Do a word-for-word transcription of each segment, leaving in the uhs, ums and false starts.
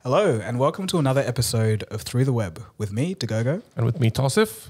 Hello, and welcome to another episode of Through the Web with me, Dagogo. And with me, Tosif.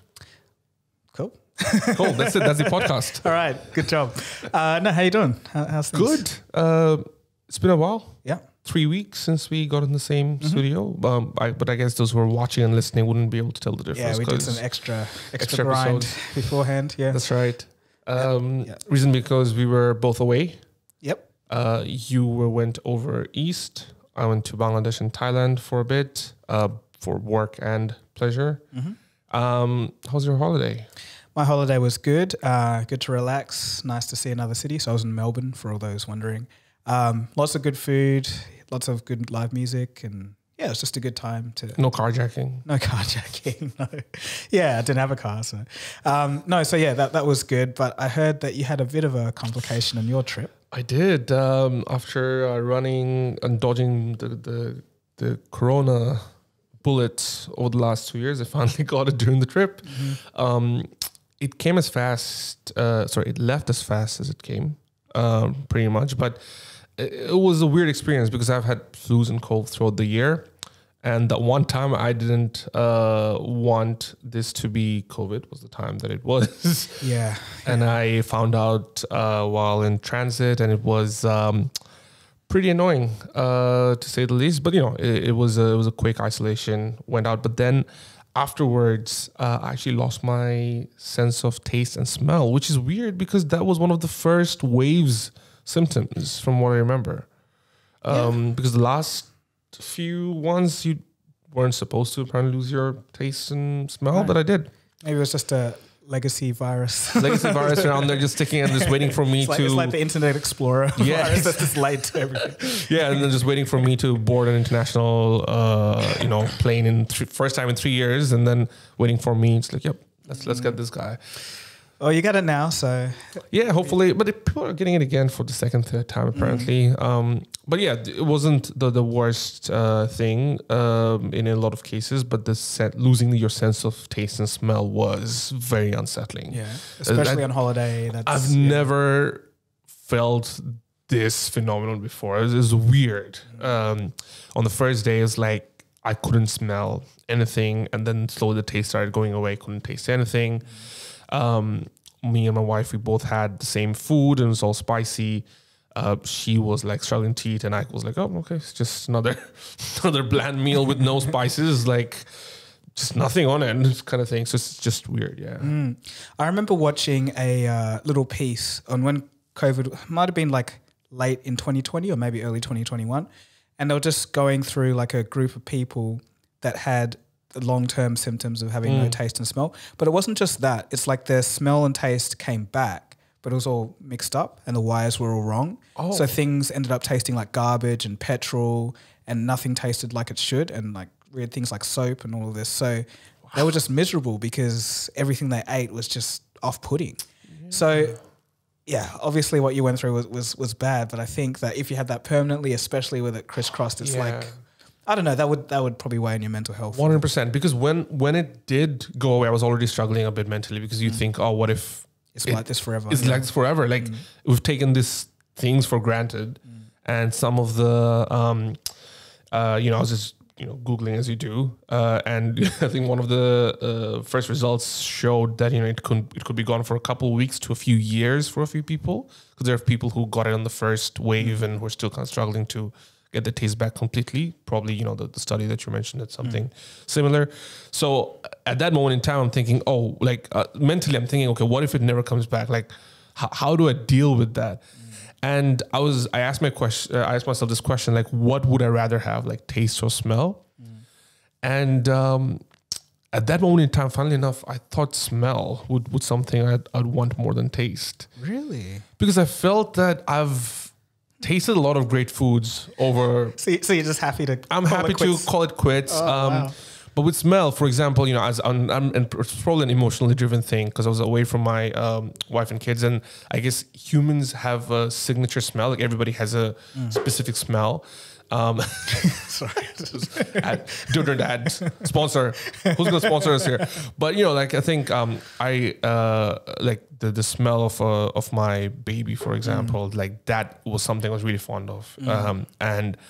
Cool. Cool, that's it. That's the podcast. All right, good job. Uh, no, how you doing? How, how's things? Good. Uh, it's been a while. Yeah. Three weeks since we got in the same mm-hmm. studio. Um, I, but I guess those who are watching and listening wouldn't be able to tell the difference. Yeah, we did some extra extra, extra grind episodes. beforehand. Yeah, that's right. Um, yeah. Yeah. Reason because we were both away. Yep. Uh, you were, went over east. I went to Bangladesh and Thailand for a bit uh, for work and pleasure. Mm-hmm. Um, how's your holiday? My holiday was good. Uh, good to relax. Nice to see another city. So I was in Melbourne, for all those wondering. Um, lots of good food, lots of good live music, and yeah, it was just a good time to. No carjacking. No carjacking. No. Yeah, I didn't have a car, so um, no. So yeah, that that was good. But I heard that you had a bit of a complication on your trip. I did. Um, after uh, running and dodging the, the the corona bullets over the last two years, I finally got it during the trip. Mm-hmm. Um, it came as fast. Uh, sorry, it left as fast as it came, um, pretty much. But it, it was a weird experience because I've had flus and colds throughout the year. And that one time I didn't uh, want this to be COVID was the time that it was. Yeah. And I found out uh, while in transit, and it was um, pretty annoying uh, to say the least. But you know, it, it was a, it was a quick isolation. Went out, but then afterwards, uh, I actually lost my sense of taste and smell, which is weird because that was one of the first waves symptoms from what I remember. Um, yeah. Because the last few ones you weren't supposed to apparently lose your taste and smell, right. But I did. Maybe it was just a legacy virus. Legacy virus around there just sticking and just waiting for me it's like, to... It's like the Internet Explorer yes. virus that's just late to everything. Yeah, and then just waiting for me to board an international, uh, you know, plane in th- first time in three years, and then waiting for me. It's like, yep, let's let's get this guy. Oh, you got it now, so yeah, hopefully. But it, people are getting it again for the second, third time apparently. Mm. Um, but yeah, it wasn't the the worst uh, thing um, in a lot of cases. But the set, losing your sense of taste and smell was very unsettling. Yeah, especially uh, on holiday. That's, I've yeah. never felt this phenomenon before. It was, it was weird. Mm. Um, on the first day, it was like I couldn't smell anything, and then slowly the taste started going away. Couldn't taste anything. Mm. Um, me and my wife, we both had the same food and it was all spicy. Uh, she was like struggling to eat, and I was like, oh, okay, it's just another another bland meal with no spices, like just nothing on it kind of thing. So it's just weird, yeah. Mm. I remember watching a uh, little piece on when COVID, might have been like late in twenty twenty or maybe early twenty twenty-one. And they were just going through like a group of people that had long-term symptoms of having mm. no taste and smell. But it wasn't just that. It's like their smell and taste came back, but it was all mixed up and the wires were all wrong. Oh. So things ended up tasting like garbage and petrol, and nothing tasted like it should, and like weird things like soap and all of this. So wow. They were just miserable because everything they ate was just off-putting. Yeah. So yeah, obviously what you went through was, was, was bad, but I think that if you had that permanently, especially with it crisscrossed, it's yeah. like... I don't know. That would that would probably weigh on your mental health. One hundred percent. Because when when it did go away, I was already struggling a bit mentally because you mm. think, oh, what if it's it, like this forever? It's yeah. like this forever. Like mm. we've taken these things for granted, mm. and some of the, um, uh, you know, I was just you know googling as you do, uh, and I think one of the uh, first results showed that you know it could it could be gone for a couple of weeks to a few years for a few people, because there are people who got it on the first wave mm. and who are still kind of struggling to get the taste back completely. Probably, you know, the, the study that you mentioned, it's something mm. similar. So at that moment in time, I'm thinking, oh, like uh, mentally, I'm thinking, okay, what if it never comes back? Like, h- how do I deal with that? Mm. And I was, I asked my question, uh, I asked myself this question, like, what would I rather have, like taste or smell? Mm. And um, at that moment in time, funnily enough, I thought smell would, would something I'd, I'd want more than taste. Really? Because I felt that I've tasted a lot of great foods over. So, you, so you're just happy to. I'm happy to call it quits. Oh, um, wow. But with smell, for example, you know, as I'm, I'm and it's probably an emotionally driven thing because I was away from my um, wife and kids, and I guess humans have a signature smell. Like everybody has a mm. specific smell. Um, Sorry, ad, deodorant ad sponsor. Who's gonna sponsor us here? But you know, like I think um, I uh, like the the smell of uh, of my baby, for example. Mm. Like that was something I was really fond of, mm. um, and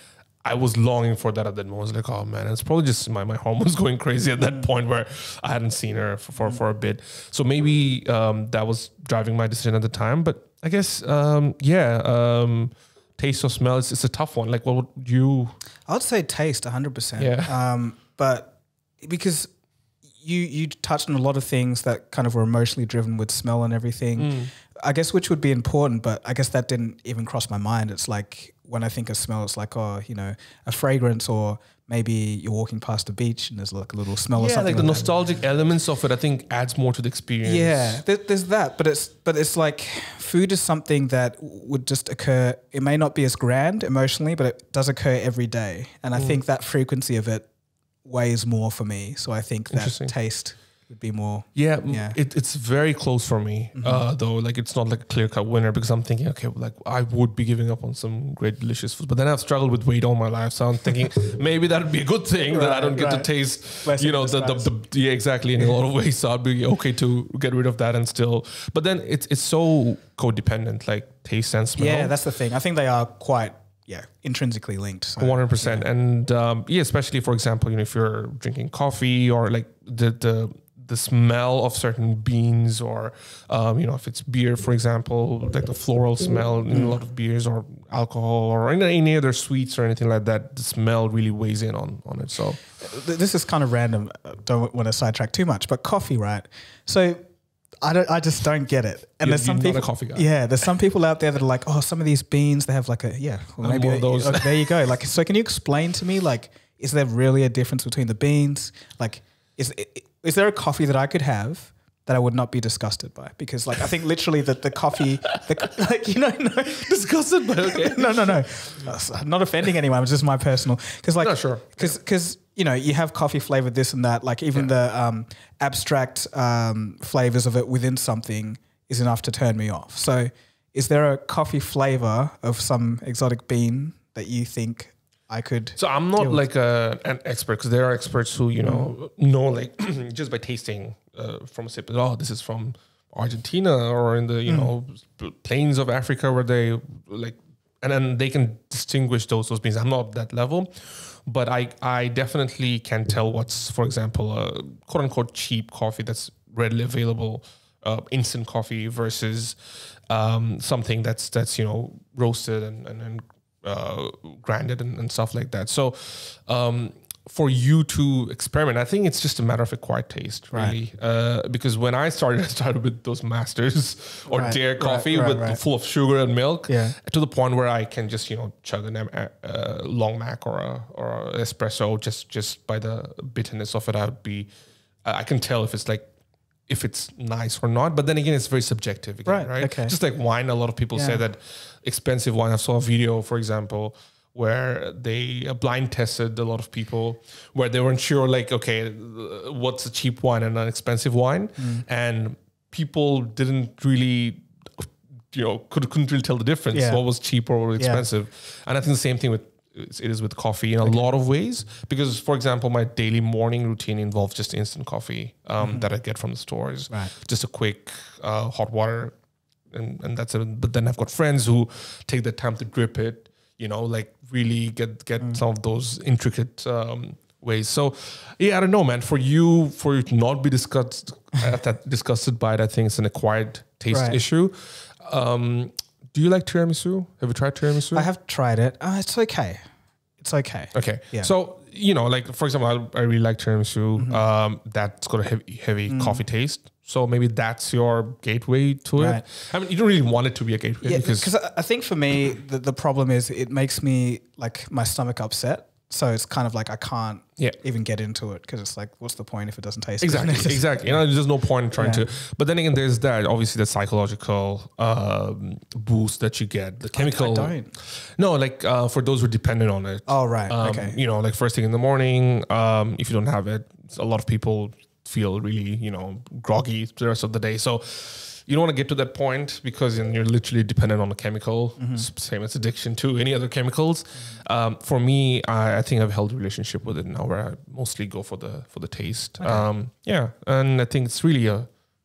I was longing for that at that moment. I was like, oh man, it's probably just my, my hormones going crazy at that mm. point where I hadn't seen her for, for, mm. for a bit. So maybe um, that was driving my decision at the time. But I guess, um, yeah, um, taste or smell, it's, it's a tough one. Like, what would you? I would say taste one hundred percent. Yeah. Um, but because you, you touched on a lot of things that kind of were emotionally driven with smell and everything. Mm. I guess which would be important, but I guess that didn't even cross my mind. It's like when I think of smell, it's like, oh, you know, a fragrance, or maybe you're walking past a beach and there's like a little smell yeah, or something. Yeah, like the like nostalgic that. elements of it, I think adds more to the experience. Yeah, there, there's that, but it's but it's like food is something that would just occur. It may not be as grand emotionally, but it does occur every day, and I mm. think that frequency of it weighs more for me. So I think that taste would be more. Yeah, yeah. It, it's very close for me, mm-hmm. uh, though. Like, it's not like a clear cut winner, because I'm thinking, okay, well, like I would be giving up on some great delicious food, but then I've struggled with weight all my life, so I'm thinking maybe that would be a good thing right, that I don't get right. to taste, Less you know, the, the, the yeah, exactly in a lot of ways. So I'd be okay to get rid of that and still. But then it's it's so codependent, like taste and smell. Yeah, that's the thing. I think they are quite. Yeah, intrinsically linked. So, one hundred percent. Yeah. And um, yeah, especially for example, you know, if you're drinking coffee, or like the the the smell of certain beans, or um, you know, if it's beer, for example, like the floral smell in a lot of beers, or alcohol, or any, any other sweets or anything like that, the smell really weighs in on on it. So this is kind of random. Don't want to sidetrack too much, but coffee, right? So. I don't. I just don't get it. And you're, there's some you're people. Not a coffee guy. Yeah, there's some people out there that are like, oh, some of these beans they have like a yeah. Well, maybe one of those. Oh, there you go. Like, so can you explain to me, like, is there really a difference between the beans? Like, is is there a coffee that I could have that I would not be disgusted by? Because like I think literally that the coffee, the, like you know, no, disgusted by. Okay. no, no, no. I'm not offending anyone. It's just my personal. Because like, no, sure. Because because. You know, you have coffee flavored this and that, like even yeah. the um, abstract um, flavors of it within something is enough to turn me off. So is there a coffee flavor of some exotic bean that you think I could? So I'm not like a, an expert, because there are experts who, you know, mm. know like just by tasting uh, from a sip, oh, this is from Argentina, or in the, you mm. know, plains of Africa where they like, and then they can distinguish those, those beans. I'm not at that level. But I, I definitely can tell what's, for example, a quote unquote cheap coffee that's readily available, uh, instant coffee, versus um, something that's that's you know roasted and and, and uh, grinded and, and stuff like that. So um, for you to experiment, I think it's just a matter of acquired taste, really. Right. Uh, because when I started, I started with those Masters or right. Dare coffee right, right, with right. full of sugar and milk, yeah. to the point where I can just you know chug an uh, long mac or a or a espresso just just by the bitterness of it. I would be, uh, I can tell if it's like if it's nice or not. But then again, it's very subjective, again, right? right? Okay. Just like wine, a lot of people yeah. say that expensive wine. I saw a video, for example, where they blind tested a lot of people, where they weren't sure, like, okay, what's a cheap wine and an expensive wine, mm. and people didn't really, you know, could, couldn't really tell the difference. Yeah. What was cheap or what was expensive, yeah. and I think the same thing with it is with coffee in a okay. lot of ways. Because, for example, my daily morning routine involves just instant coffee um, mm-hmm. that I get from the stores, right. just a quick uh, hot water, and, and that's it. But then I've got friends who take the time to drip it. You know, like really get get mm. some of those intricate um, ways. So, yeah, I don't know, man. For you, for you to not be disgusted, uh, that disgusted by it, I think it's an acquired taste right. issue. Um, do you like tiramisu? Have you tried tiramisu? I have tried it. Uh, it's okay. It's okay. Okay. Yeah. So, you know, like for example, I, I really like tiramisu. Mm-hmm. Um, that's got a heavy, heavy mm. coffee taste. So maybe that's your gateway to right. it. I mean, you don't really want it to be a gateway. Yeah, because because I think for me, the, the problem is it makes me like my stomach upset. So it's kind of like I can't yeah. even get into it because it's like, what's the point if it doesn't taste exactly, good? Exactly. You know, there's no point in trying yeah. to. But then again, there's that obviously the psychological um, boost that you get. The chemical. I, I don't. No, like uh, for those who are dependent on it. Oh right. Um, okay. You know, like first thing in the morning. Um, if you don't have it, a lot of people feel really, you know, groggy the rest of the day. So you don't want to get to that point because you're literally dependent on a chemical. Mm-hmm. Same as addiction to any other chemicals. Mm-hmm. Um, for me, I, I think I've held a relationship with it now where I mostly go for the for the taste. Okay. Um, yeah, and I think it's really a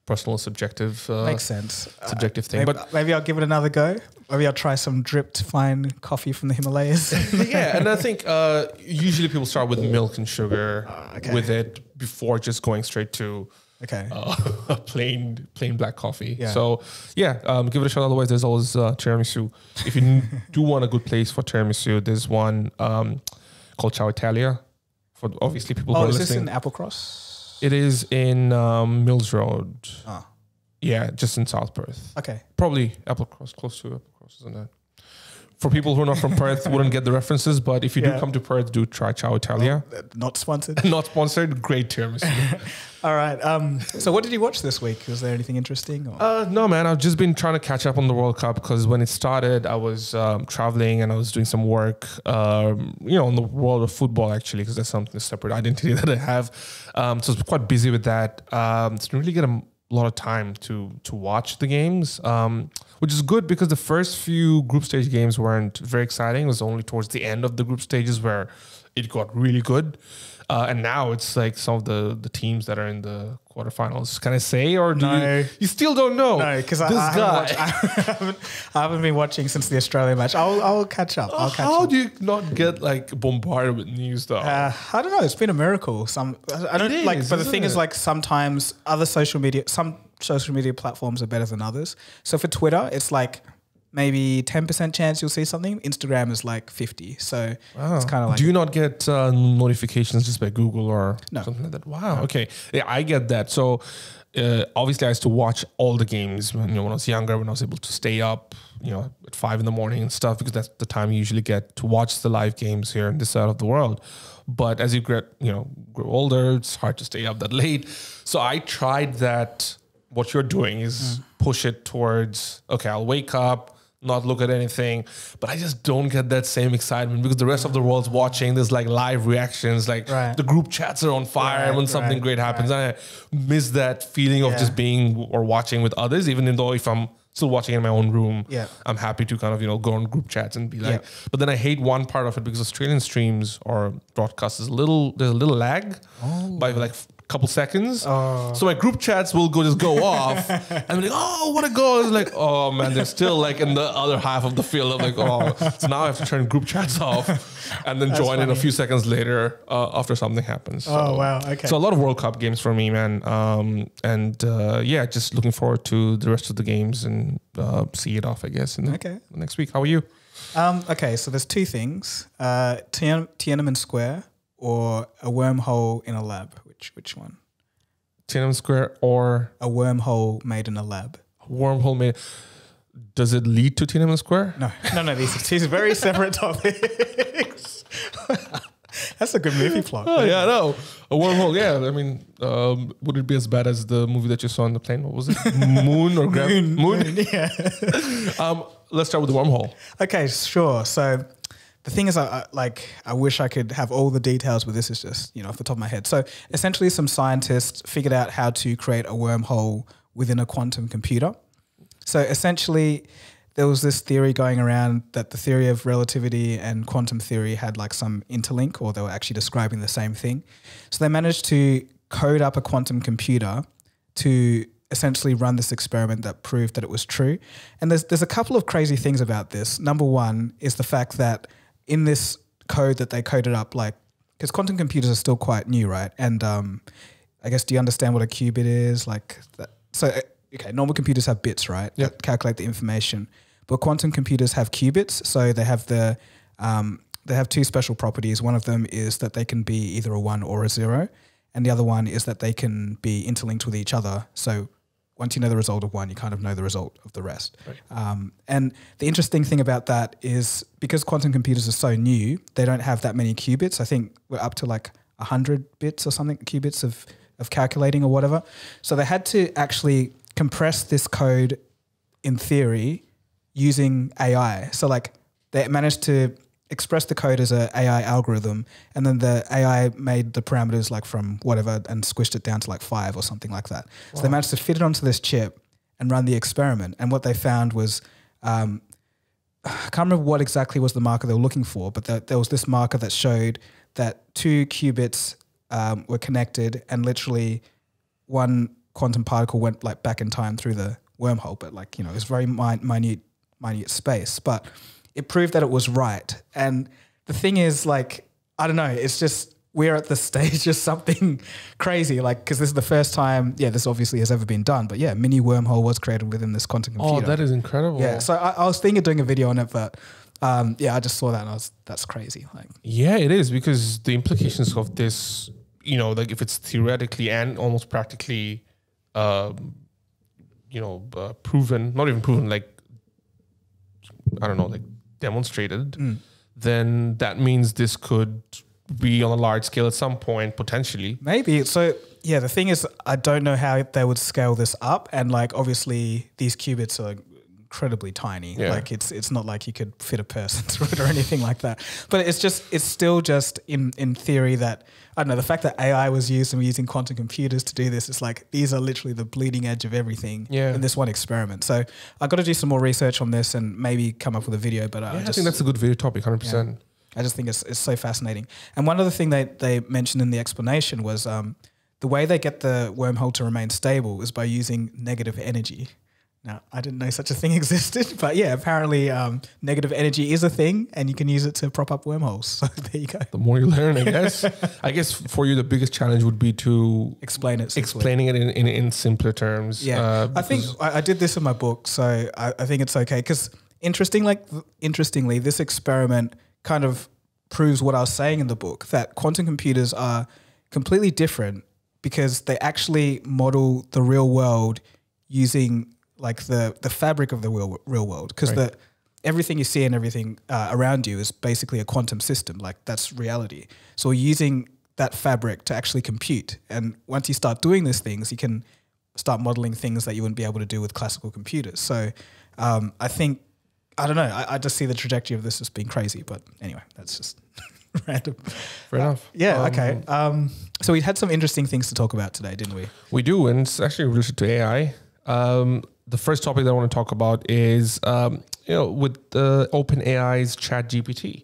personal subjective uh, Makes sense. subjective Uh, thing. maybe, But maybe I'll give it another go. Maybe I'll try some dripped fine coffee from the Himalayas. yeah, and I think uh, usually people start with milk and sugar okay. with it before just going straight to Okay. uh, plain plain black coffee. Yeah. So yeah, um, give it a shot. Otherwise, there's always uh, tiramisu. If you n- do want a good place for tiramisu, there's one um, called Ciao Italia. For obviously people who Oh, are is this listening. in Applecross? It is in um, Mills Road. Oh, Yeah, just in South Perth. okay. Probably Applecross, close to Applecross, isn't it? For people who are not from Perth, wouldn't get the references, but if you Yeah. do come to Perth, do try Ciao Italia. Uh, Not sponsored. Not sponsored, great tiramisu. All right. Um, so what did you watch this week? Was there anything interesting? Or? Uh, no, man. I've just been trying to catch up on the World Cup because when it started, I was um, traveling and I was doing some work, um, you know, in the world of football, actually, because that's something separate identity that I have. Um, so I was quite busy with that. Um, so didn't really get a lot of time to to watch the games, um, which is good because the first few group stage games weren't very exciting. It was only towards the end of the group stages where it got really good. Uh, and now it's like some of the, the teams that are in the quarterfinals. Can I say, or do No. you, you still don't know? No, because I, This I, guy. haven't watched- I, haven't, I haven't been watching since the Australia match. I'll, I'll catch up. I'll catch How up. do you not get like bombarded with news though? Uh, I don't know. It's been a miracle. Some I don't It like, is, but the isn't thing is, it? like sometimes other social media, some social media platforms are better than others. So for Twitter, it's like maybe ten percent chance you'll see something. Instagram is like fifty. So it's kind of like do you not get uh, notifications just by Google or No. something like that? Wow. Okay. Yeah, I get that. So uh, obviously, I used to watch all the games when, you know, when I was younger, when I was able to stay up, you know, at five in the morning and stuff, because that's the time you usually get to watch the live games here in this side of the world. But as you get, you know, grow older, it's hard to stay up that late. So I tried that. What you're doing is push it towards, okay, I'll wake up, not look at anything, but I just don't get that same excitement because the rest of the world's watching. There's like live reactions, like Right. the group chats are on fire Right, when something right, great happens. And I miss that feeling of Yeah. just being or watching with others, even though if I'm still watching in my own room, Yeah. I'm happy to kind of, you know, go on group chats and be like, Yeah. but then I hate one part of it because Australian streams or broadcasts is a little, there's a little lag by like a couple seconds. Oh. So my group chats will go just go off and I'm like, oh, what a goal. It's like, oh man, they're still like in the other half of the field. I'm like, oh, so now I have to turn group chats off and then join in a funny. few seconds later uh, after something happens. Oh, So- wow. Okay. So a lot of World Cup games for me, man. Um, and uh, yeah, just looking forward to the rest of the games and uh, see it off, I guess, in the, Okay. the next week. How are you? Um, okay, so there's two things: uh, Tien- Tiananmen Square or a wormhole in a lab. Which which one? Tiananmen Square or A wormhole made in a lab. wormhole made. Does it lead to Tiananmen Square? No, no, no. These these are very separate topics. That's a good movie plot. Oh yeah, no, a wormhole. Yeah, I mean, um, would it be as bad as the movie that you saw on the plane? What was it? Moon or Gra- Moon, Moon? moon, yeah. Um, let's start with the wormhole. Okay, sure. So the thing is, I, I like I wish I could have all the details, but this is just you know off the top of my head. So essentially, some scientists figured out how to create a wormhole within a quantum computer. So essentially, there was this theory going around that the theory of relativity and quantum theory had like some interlink, or they were actually describing the same thing. So they managed to code up a quantum computer to essentially run this experiment that proved that it was true. And there's there's a couple of crazy things about this. Number one is the fact that in this code that they coded up, like, because quantum computers are still quite new, right? And um, I guess, do you understand what a qubit is? Like, that, so, uh, okay, normal computers have bits, right? Yep. That calculate the information. But quantum computers have qubits, so they have the um, they have two special properties. One of them is that they can be either a one or a zero, and the other one is that they can be interlinked with each other. So once you know the result of one, you kind of know the result of the rest. Right. Um, and the interesting thing about that is because quantum computers are so new, they don't have that many qubits. I think we're up to like one hundred bits or something, qubits of, of calculating or whatever. So they had to actually compress this code in theory using A I. So like they managed to express the code as a AI algorithm, and then the A I made the parameters like from whatever and squished it down to like five or something like that. So they managed to fit it onto this chip and run the experiment. And what they found was, um, I can't remember what exactly was the marker they were looking for, but there, there was this marker that showed that two qubits um, were connected, and literally one quantum particle went like back in time through the wormhole, but like, you know, it was very min- minute, minute space, but it proved that it was right. And the thing is, like, I don't know, it's just, we're at the stage of something crazy, like, because this is the first time, yeah, this obviously has ever been done, but yeah, mini wormhole was created within this quantum computer. Oh, that is incredible. Yeah, so I, I was thinking of doing a video on it, but um, yeah, I just saw that and I was, that's crazy. Like, yeah, it is, because the implications of this, you know, like if it's theoretically and almost practically, um, you know, uh, proven, not even proven, like, I don't know, like demonstrated, mm. then that means this could be on a large scale at some point, potentially. Maybe. So yeah, the thing is, I don't know how they would scale this up. And like, obviously these qubits are incredibly tiny. Yeah. Like it's it's not like you could fit a person through it or anything like that. But it's just, it's still just in, in theory that, I don't know, the fact that A I was used and we're using quantum computers to do this, it's like, these are literally the bleeding edge of everything yeah. in this one experiment. So I've got to do some more research on this and maybe come up with a video. But uh, yeah, I, just, I think that's a good video topic, one hundred percent. Yeah. I just think it's, it's so fascinating. And one other thing they, they mentioned in the explanation was um, the way they get the wormhole to remain stable is by using negative energy. Now, I didn't know such a thing existed, but yeah, apparently um, negative energy is a thing and you can use it to prop up wormholes. So there you go. The more you learn, I guess. I guess for you, the biggest challenge would be to explain it. Simply. Explaining it in, in, in simpler terms. Yeah, uh, I think I, I did this in my book, so I, I think it's okay. Because interesting, like, interestingly, this experiment kind of proves what I was saying in the book, that quantum computers are completely different because they actually model the real world using like the the fabric of the real, real world, because right. the everything you see and everything uh, around you is basically a quantum system, like that's reality. So we're using that fabric to actually compute. And once you start doing these things, you can start modeling things that you wouldn't be able to do with classical computers. So um, I think, I don't know, I, I just see the trajectory of this as being crazy, but anyway, that's just random. Fair uh, enough. Yeah, um, okay. Um, so we had some interesting things to talk about today, didn't we? We do, and it's actually related to A I. Um, the first topic that I want to talk about is, um, you know, with uh, OpenAI's ChatGPT.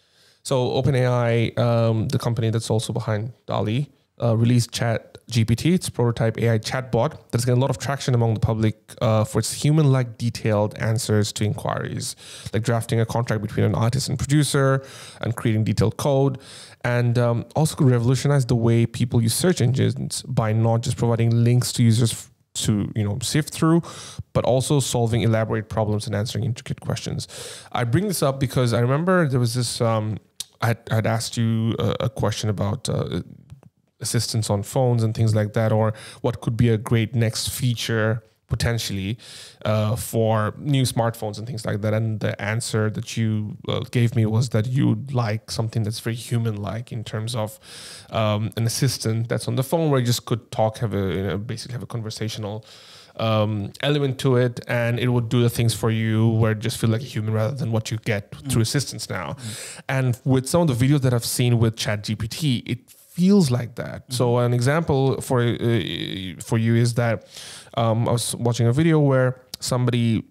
So OpenAI, um, the company that's also behind DALL-E, uh, released ChatGPT, its prototype A I chatbot that's getting a lot of traction among the public uh, for its human-like detailed answers to inquiries, like drafting a contract between an artist and producer and creating detailed code. And um, also could revolutionize the way people use search engines by not just providing links to users to, you know, sift through, but also solving elaborate problems and answering intricate questions. I bring this up because I remember there was this, um, I had, I'd asked you a, a question about uh, assistance on phones and things like that, or what could be a great next feature potentially uh, for new smartphones and things like that. And the answer that you uh, gave me was that you'd like something that's very human-like in terms of um, an assistant that's on the phone where you just could talk, have a, you know, basically have a conversational um, element to it, and it would do the things for you where it just feel like a human rather than what you get mm. through assistants now. Mm. And with some of the videos that I've seen with ChatGPT, it feels like that. Mm-hmm. So an example for uh, for you is that um, I was watching a video where somebody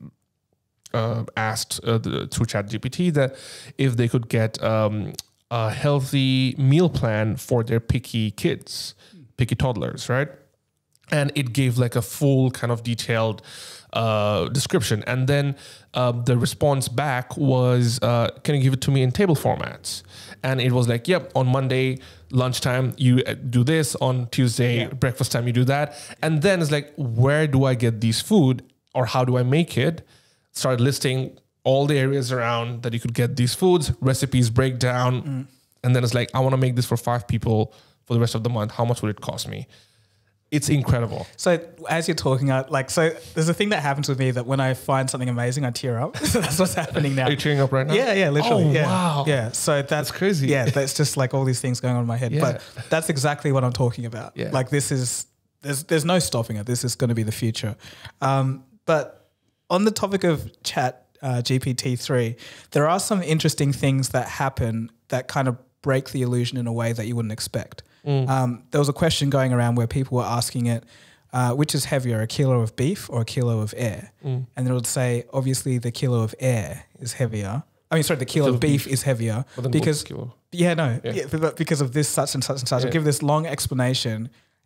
uh, asked uh, the, through ChatGPT that if they could get um, a healthy meal plan for their picky kids, picky toddlers, right? And it gave like a full kind of detailed uh, description. And then uh, the response back was, uh, can you give it to me in table formats? And it was like, yep, on Monday, lunchtime, you do this. On Tuesday, yeah. breakfast time, you do that. And then it's like, where do I get these food or how do I make it? Started listing all the areas around that you could get these foods, recipes, breakdown. Mm. And then it's like, I want to make this for five people for the rest of the month. How much would it cost me? It's incredible. So as you're talking, I, like, so there's a thing that happens with me that when I find something amazing, I tear up. So that's what's happening now. Are you tearing up right now? Yeah, yeah, literally. Oh, yeah. wow. Yeah. So that's, that's crazy. Yeah. That's just like all these things going on in my head. Yeah. But that's exactly what I'm talking about. Yeah. Like this is, there's, there's no stopping it. This is going to be the future. Um, but on the topic of chat uh, G P T three, there are some interesting things that happen that kind of break the illusion in a way that you wouldn't expect. Mm. Um, there was a question going around where people were asking it, Uh, which is heavier, a kilo of beef or a kilo of air? Mm. And it would say, obviously, the kilo of air is heavier. I mean, sorry, the kilo, kilo of beef, beef is heavier well, because, yeah, no, yeah. Yeah, but because of this, such and such and such. Yeah. I'll give this long explanation,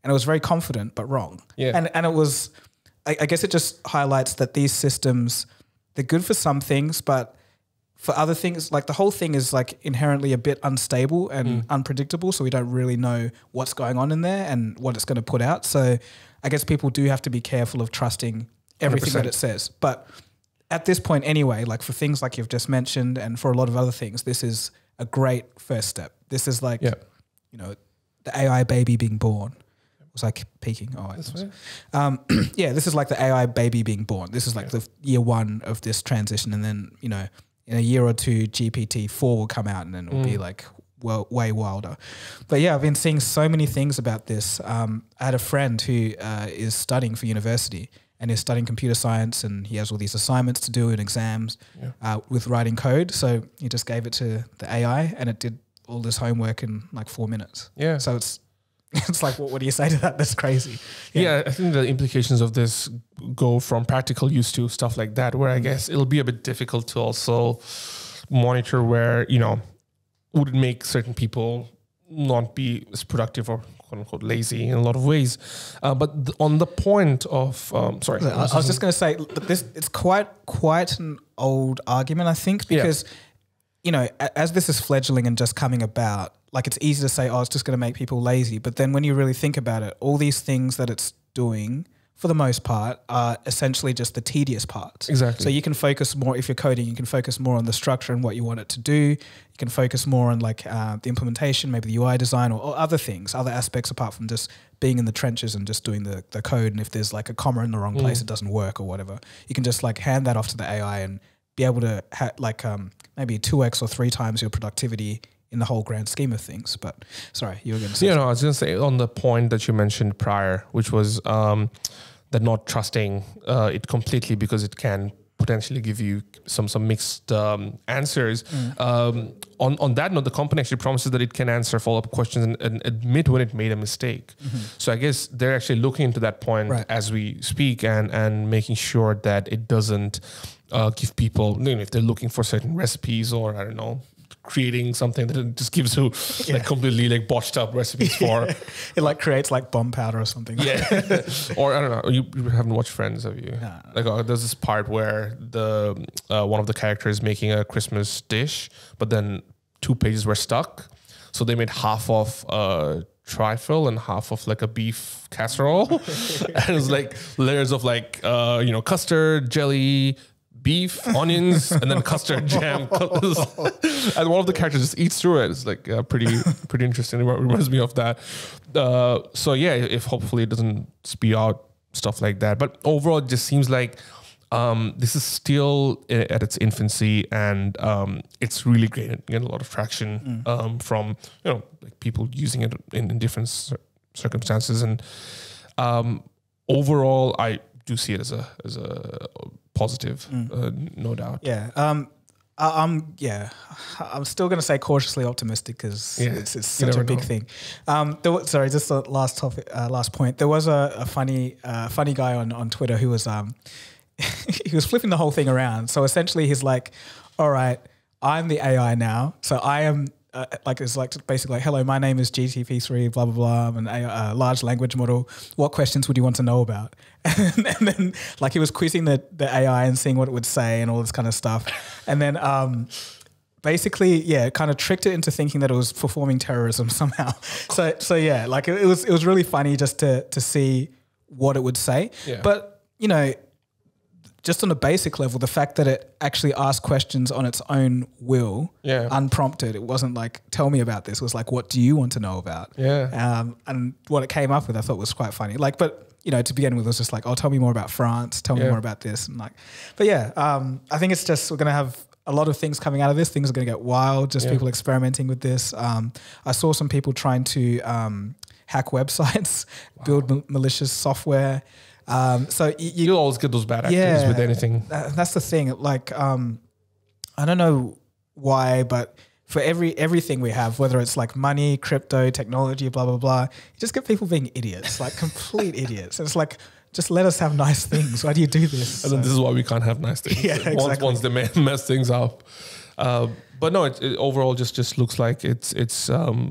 and it was very confident but wrong. Yeah. And and it was, I, I guess it just highlights that these systems, they're good for some things, but for other things, like the whole thing is like inherently a bit unstable and Mm. unpredictable. So we don't really know what's going on in there and what it's going to put out. So I guess people do have to be careful of trusting everything one hundred percent. that it says. But at this point anyway, like for things like you've just mentioned and for a lot of other things, this is a great first step. This is like, Yeah. you know, the A I baby being born. Was I peaking? Oh, That's I was. right. Um, yeah, this is like the A I baby being born. This is like the year one of this transition. And then, you know, in a year or two, G P T four will come out and then it will Mm. be like well, way wilder. But yeah, I've been seeing so many things about this. Um, I had a friend who uh, is studying for university and is studying computer science, and he has all these assignments to do and exams Yeah. uh, with writing code. So he just gave it to the A I and it did all this homework in like four minutes. Yeah. So it's it's like, what, what do you say to that? That's crazy. Yeah. I think the implications of this go from practical use to stuff like that, where I guess it'll be a bit difficult to also monitor where, you know, would it make certain people not be as productive or quote unquote lazy in a lot of ways. Uh, but th- on the point of, um, sorry. I, I was just going to say, look, this it's quite quite an old argument, I think, because, you know, a- as this is fledgling and just coming about, like it's easy to say, oh, it's just going to make people lazy. But then when you really think about it, all these things that it's doing, for the most part, are essentially just the tedious parts. Exactly. So you can focus more, if you're coding, you can focus more on the structure and what you want it to do. You can focus more on like uh, the implementation, maybe the U I design or, or other things, other aspects apart from just being in the trenches and just doing the, the code. And if there's like a comma in the wrong place, Mm. it doesn't work or whatever. You can just like hand that off to the A I and be able to ha- like um, maybe two X or three times your productivity in the whole grand scheme of things. But sorry, you were going to say Yeah, no, I was going to say on the point that you mentioned prior, which was um, that not trusting uh, it completely because it can potentially give you some some mixed um, answers. Mm. Um, on on that note, the company actually promises that it can answer follow up questions and, and admit when it made a mistake. Mm-hmm. So I guess they're actually looking into that point Right. as we speak and and making sure that it doesn't uh, give people, you know, if they're looking for certain recipes or I don't know, creating something that it just gives you Yeah. like completely like botched up recipes for. it like creates like bomb powder or something. Yeah. Or I don't know. You, you haven't watched Friends, have you? Nah. Like uh, there's this part where the uh, one of the characters making a Christmas dish, but then two pages were stuck, so they made half of uh, trifle and half of like a beef casserole, and it was like layers of like uh, you know custard, jelly, beef, onions, and then custard jam. And one of the characters just eats through it. It's like uh, pretty, pretty interesting. It reminds me of that. Uh, so yeah, if hopefully it doesn't spew out stuff like that. But overall, it just seems like um, this is still i- at its infancy, and um, it's really great and getting a lot of traction Mm. um, from you know like people using it in, in different cir- circumstances. And um, overall, I do see it as a as a positive, Mm. uh, no doubt. Yeah. Um, I, I'm yeah. I'm still going to say cautiously optimistic because Yeah, it's, it's you such a never big know. thing. Um, there was, sorry, just the last topic, uh, last point. There was a, a funny, uh, funny guy on, on Twitter who was um, he was flipping the whole thing around. So essentially, he's like, "All right, I'm the A I now. So I am." Uh, like it's like basically like, hello, my name is G T P three, blah blah blah. I'm an A I, uh, large language model. What questions would you want to know about? And, and then like he was quizzing the the A I and seeing what it would say and all this kind of stuff. And then um, basically, yeah, kind of tricked it into thinking that it was performing terrorism somehow. So so yeah, like it, it was it was really funny just to to see what it would say. Yeah. But you know, just on a basic level, the fact that it actually asked questions on its own will, Yeah. unprompted, it wasn't like, tell me about this. It was like, what do you want to know about? Yeah. Um, and what it came up with, I thought was quite funny. Like, but, you know, to begin with, it was just like, oh, tell me more about France. Tell me Yeah. more about this. And like, but yeah, um, I think it's just, we're going to have a lot of things coming out of this. Things are going to get wild, just Yeah. people experimenting with this. Um, I saw some people trying to um, hack websites, build mal- malicious software. Um, so y- you, You'll always get those bad actors Yeah. with anything. that, that's the thing. Like, um, I don't know why, but for every everything we have, whether it's like money, crypto, technology, blah blah blah, you just get people being idiots, like complete idiots. And it's like, just let us have nice things. Why do you do this? And then this is why we can't have nice things. Yeah, Once, exactly. once they me- mess things up. Uh, but no, it, it overall just just looks like it's it's um,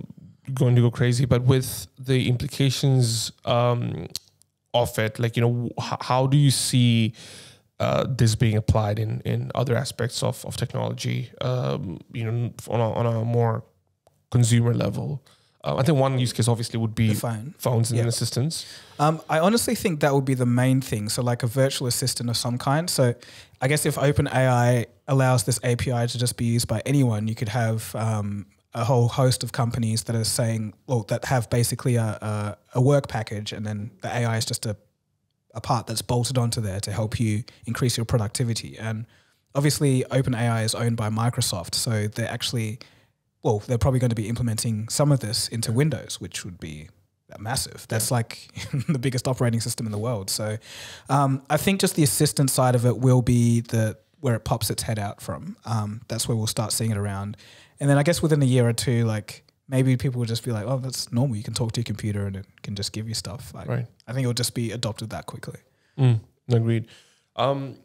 going to go crazy, but with the implications um, of it, like, you know, h- how do you see uh, this being applied in, in other aspects of, of technology, um, you know, on a, on a more consumer level? Uh, I think one use case obviously would be The phone. phones and Yeah. assistants. Um, I honestly think that would be the main thing. So like a virtual assistant of some kind. So I guess if OpenAI allows this A P I to just be used by anyone, you could have um, a whole host of companies that are saying, well, that have basically a, a, a work package, and then the A I is just a, a part that's bolted onto there to help you increase your productivity. And obviously OpenAI is owned by Microsoft. So they're actually, well, they're probably going to be implementing some of this into Windows, which would be massive. That's yeah. like the biggest operating system in the world. So um, I think just the assistant side of it will be the where it pops its head out from. Um, that's where we'll start seeing it around. And then I guess within a year or two, like maybe people will just be like, oh, that's normal. You can talk to your computer and it can just give you stuff. Like, right. I think it'll just be adopted that quickly. Mm, agreed. Um,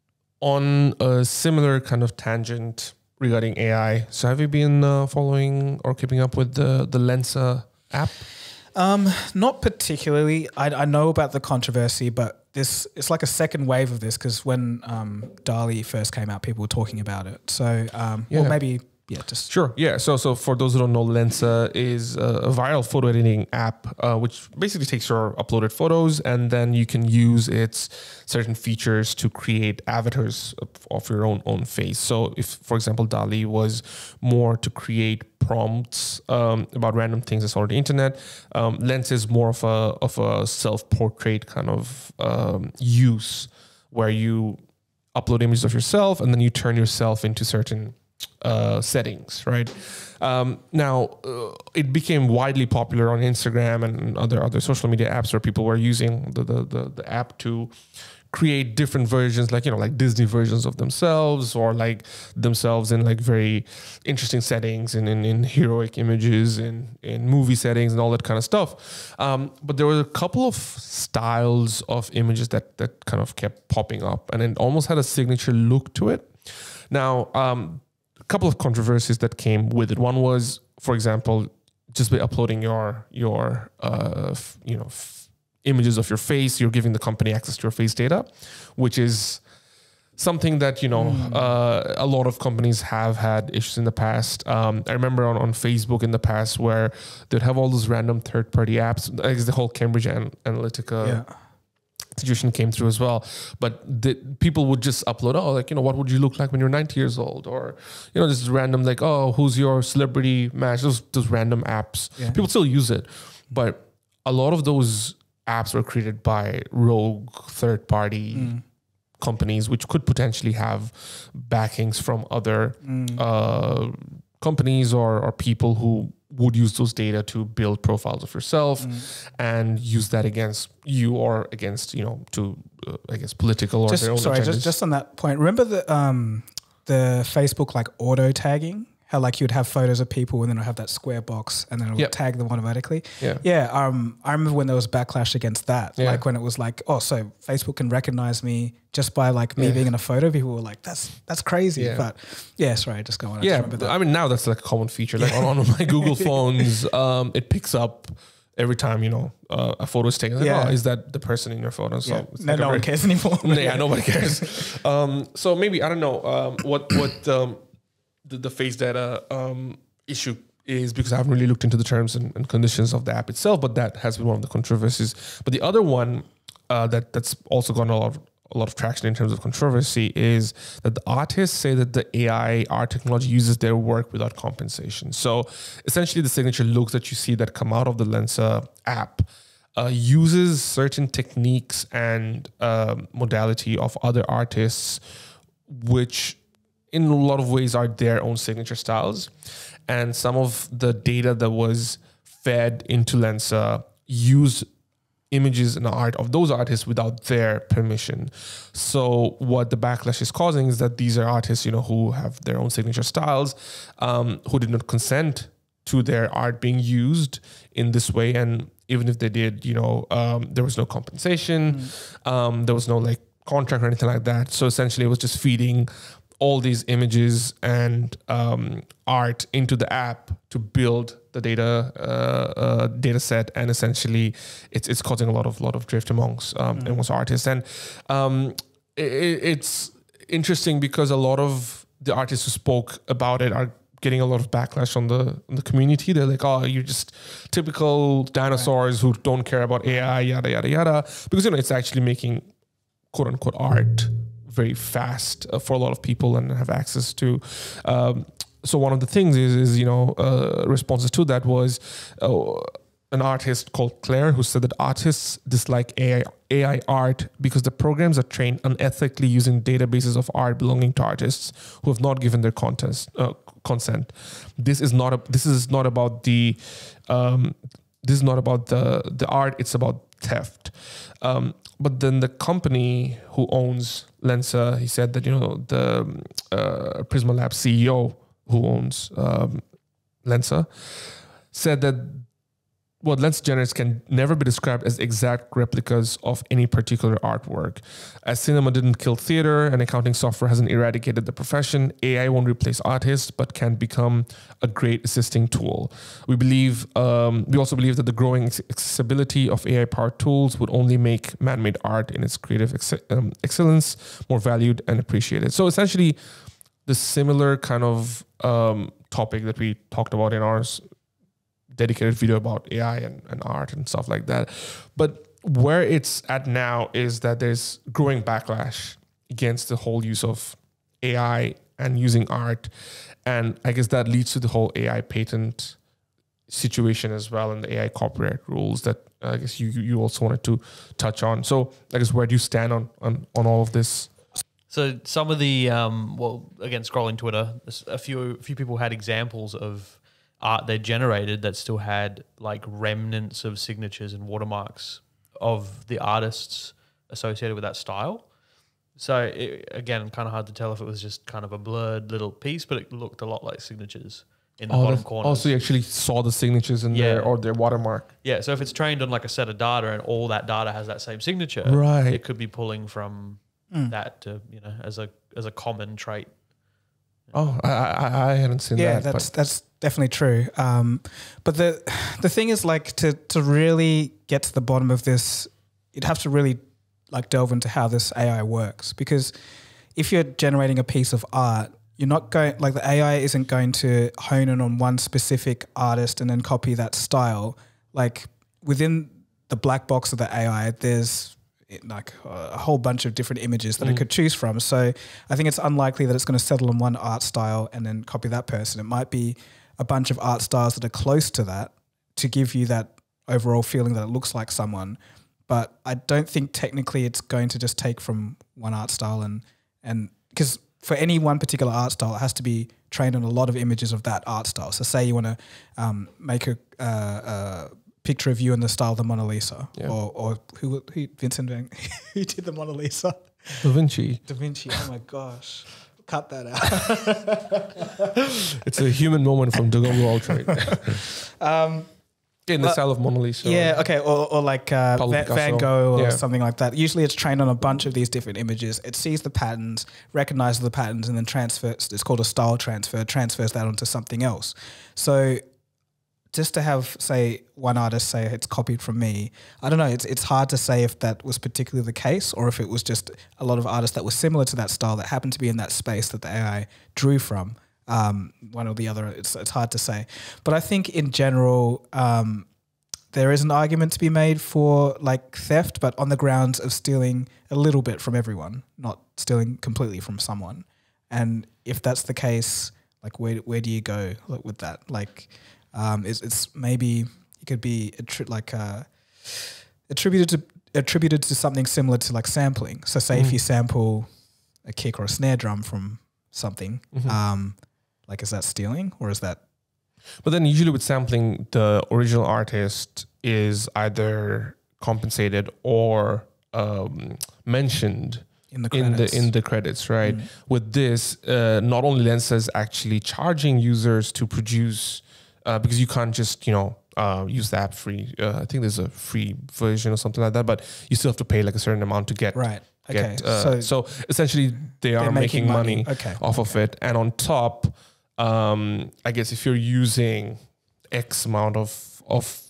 on a similar kind of tangent regarding A I, so have you been uh, following or keeping up with the, the Lensa app? Um, not particularly. I, I know about the controversy, but this it's like a second wave of this because when um, DALL-E first came out, people were talking about it. So, um, yeah. or maybe yeah, just sure. Yeah. So, so for those who don't know, Lensa is a, a viral photo editing app, uh, which basically takes your uploaded photos and then you can use its certain features to create avatars of, of your own own face. So, if, for example, DALL-E was more to create prompts um, about random things that's on the internet, um, Lensa is more of a of a self-portrait kind of um, use where you upload images of yourself and then you turn yourself into certain uh, settings, right? Um, now, uh, it became widely popular on Instagram and other other social media apps where people were using the the the, the app to create different versions, like, you know, like Disney versions of themselves, or like themselves in like very interesting settings and in, in heroic images and in movie settings and all that kind of stuff. Um, but there were a couple of styles of images that that kind of kept popping up, and it almost had a signature look to it. Now, um, a couple of controversies that came with it. One was, for example, just by uploading your your uh, f- you know. F- images of your face, you're giving the company access to your face data, which is something that, you know, mm. uh, a lot of companies have had issues in the past. Um, I remember on, on Facebook in the past where they'd have all those random third-party apps. I guess the whole Cambridge An- Analytica yeah. situation came through as well. But the, people would just upload, oh, like, you know, what would you look like when you're ninety years old? Or, you know, just random, like, oh, who's your celebrity match? Those, those random apps. Yeah. People still use it. But a lot of those apps were created by rogue third-party mm. companies, which could potentially have backings from other mm. uh, companies or, or people who would use those data to build profiles of yourself mm. and use that against you or against, you know, to uh, I guess political or just, their own sorry, agendas. just just on that point. Remember the um, the Facebook like auto tagging? How like you'd have photos of people and then it'll have that square box and then it'll yep. tag them automatically. Yeah. Yeah. Um, I remember when there was backlash against that. Yeah. Like when it was like, oh, so Facebook can recognize me just by like me yeah. being in a photo. People were like, that's that's crazy. Yeah. But yeah, sorry, just go on. I yeah. just that. I mean, now that's like a common feature. Like on, on my Google phones, um, it picks up every time, you know, uh, a photo is taken. Like, yeah. oh, is that the person in your photo? So yeah. it's no, like no one cares anymore. yeah, yeah, nobody cares. um, so maybe, I don't know, um, what, what, um, The, the face data um, issue is, because I haven't really looked into the terms and, and conditions of the app itself, but that has been one of the controversies. But the other one uh, that that's also gotten a lot of, a lot of traction in terms of controversy is that the artists say that the A I art technology uses their work without compensation. So essentially, the signature looks that you see that come out of the Lensa app uh, uses certain techniques and um, modality of other artists, which in a lot of ways are their own signature styles. And some of the data that was fed into Lensa used images and art of those artists without their permission. So what the backlash is causing is that these are artists, you know, who have their own signature styles, um, who did not consent to their art being used in this way. And even if they did, you know, um, there was no compensation, mm. um, there was no like contract or anything like that. So essentially it was just feeding all these images and um, art into the app to build the data uh, uh, data set, and essentially it's it's causing a lot of lot of drift amongst um, mm. amongst artists. And um, it, it's interesting because a lot of the artists who spoke about it are getting a lot of backlash on the on the community. They're like, oh, you're just typical dinosaurs right. who don't care about A I, yada yada yada, because you know it's actually making quote unquote art very fast uh, for a lot of people and have access to. Um, so one of the things is, is you know, uh, responses to that was uh, an artist called Claire who said that artists dislike A I, A I art because the programs are trained unethically using databases of art belonging to artists who have not given their contest, uh, consent. This is not a, this is not about the um, this is not about the the art. It's about theft. Um, but then the company who owns Lensa, he said that, you know, the uh, Prisma Labs C E O who owns um, Lensa said that what Lensa generates can never be described as exact replicas of any particular artwork. As cinema didn't kill theater and accounting software hasn't eradicated the profession, A I won't replace artists, but can become a great assisting tool. We believe, um, we also believe that the growing accessibility of A I-powered tools would only make man-made art in its creative ex um, excellence more valued and appreciated. So essentially, the similar kind of um, topic that we talked about in ours, dedicated video about A I and, and art and stuff like that. But where it's at now is that there's growing backlash against the whole use of A I and using art. And I guess that leads to the whole A I patent situation as well, and the A I copyright rules that I guess you you also wanted to touch on. So I guess where do you stand on on, on all of this? So some of the, um, well, again, scrolling Twitter, a few, a few people had examples of art they generated that still had like remnants of signatures and watermarks of the artists associated with that style. So it, again, kind of hard to tell if it was just kind of a blurred little piece, but it looked a lot like signatures in the oh, bottom corner. Oh, so you actually saw the signatures in yeah. there or their watermark. Yeah, so if it's trained on like a set of data and all that data has that same signature, right. it could be pulling from mm. that to, you know, as a as a common trait. Oh, I I, I hadn't seen yeah, that. Yeah, that's but. that's definitely true. Um, but the the thing is, like, to to really get to the bottom of this, you'd have to really like delve into how this A I works, because if you're generating a piece of art, you're not going like the A I isn't going to hone in on one specific artist and then copy that style. Like within the black box of the A I, there's like a whole bunch of different images that mm. it could choose from. So I think it's unlikely that it's going to settle on one art style and then copy that person. It might be a bunch of art styles that are close to that to give you that overall feeling that it looks like someone. But I don't think technically it's going to just take from one art style and, and because for any one particular art style, it has to be trained on a lot of images of that art style. So say you want to um, make a, uh, uh, picture of you in the style of the Mona Lisa, yeah. or or who who Vincent Van who did the Mona Lisa? Da Vinci. Da Vinci. Oh my gosh, cut that out. It's a human moment from the Google Ultra. um, in the but, style of Mona Lisa. Yeah. Okay. Or or like uh, Van, Van Gogh or yeah. something like that. Usually, it's trained on a bunch of these different images. It sees the patterns, recognizes the patterns, and then transfers. It's called a style transfer. Transfers that onto something else. So just to have, say, one artist say it's copied from me, I don't know, it's it's hard to say if that was particularly the case or if it was just a lot of artists that were similar to that style that happened to be in that space that the A I drew from, um, one or the other. It's, it's hard to say. But I think in general, um, there is an argument to be made for like theft, but on the grounds of stealing a little bit from everyone, not stealing completely from someone. And if that's the case, like where, where do you go with that? Like... Um, it's, it's maybe it could be attri like uh, attributed to attributed to something similar to like sampling. So say mm. if you sample a kick or a snare drum from something, mm-hmm. um, like is that stealing or is that? But then usually with sampling, the original artist is either compensated or um, mentioned in the in credits. the in the credits, right? Mm. With this, uh, not only Lensa is actually charging users to produce. Uh, because you can't just, you know, uh, use the app free. Uh, I think there's a free version or something like that, but you still have to pay like a certain amount to get right. Okay, get. Uh, so- so, essentially, they are making making, money, money. Okay, off of it, and on top, um, I guess if you're using X amount of of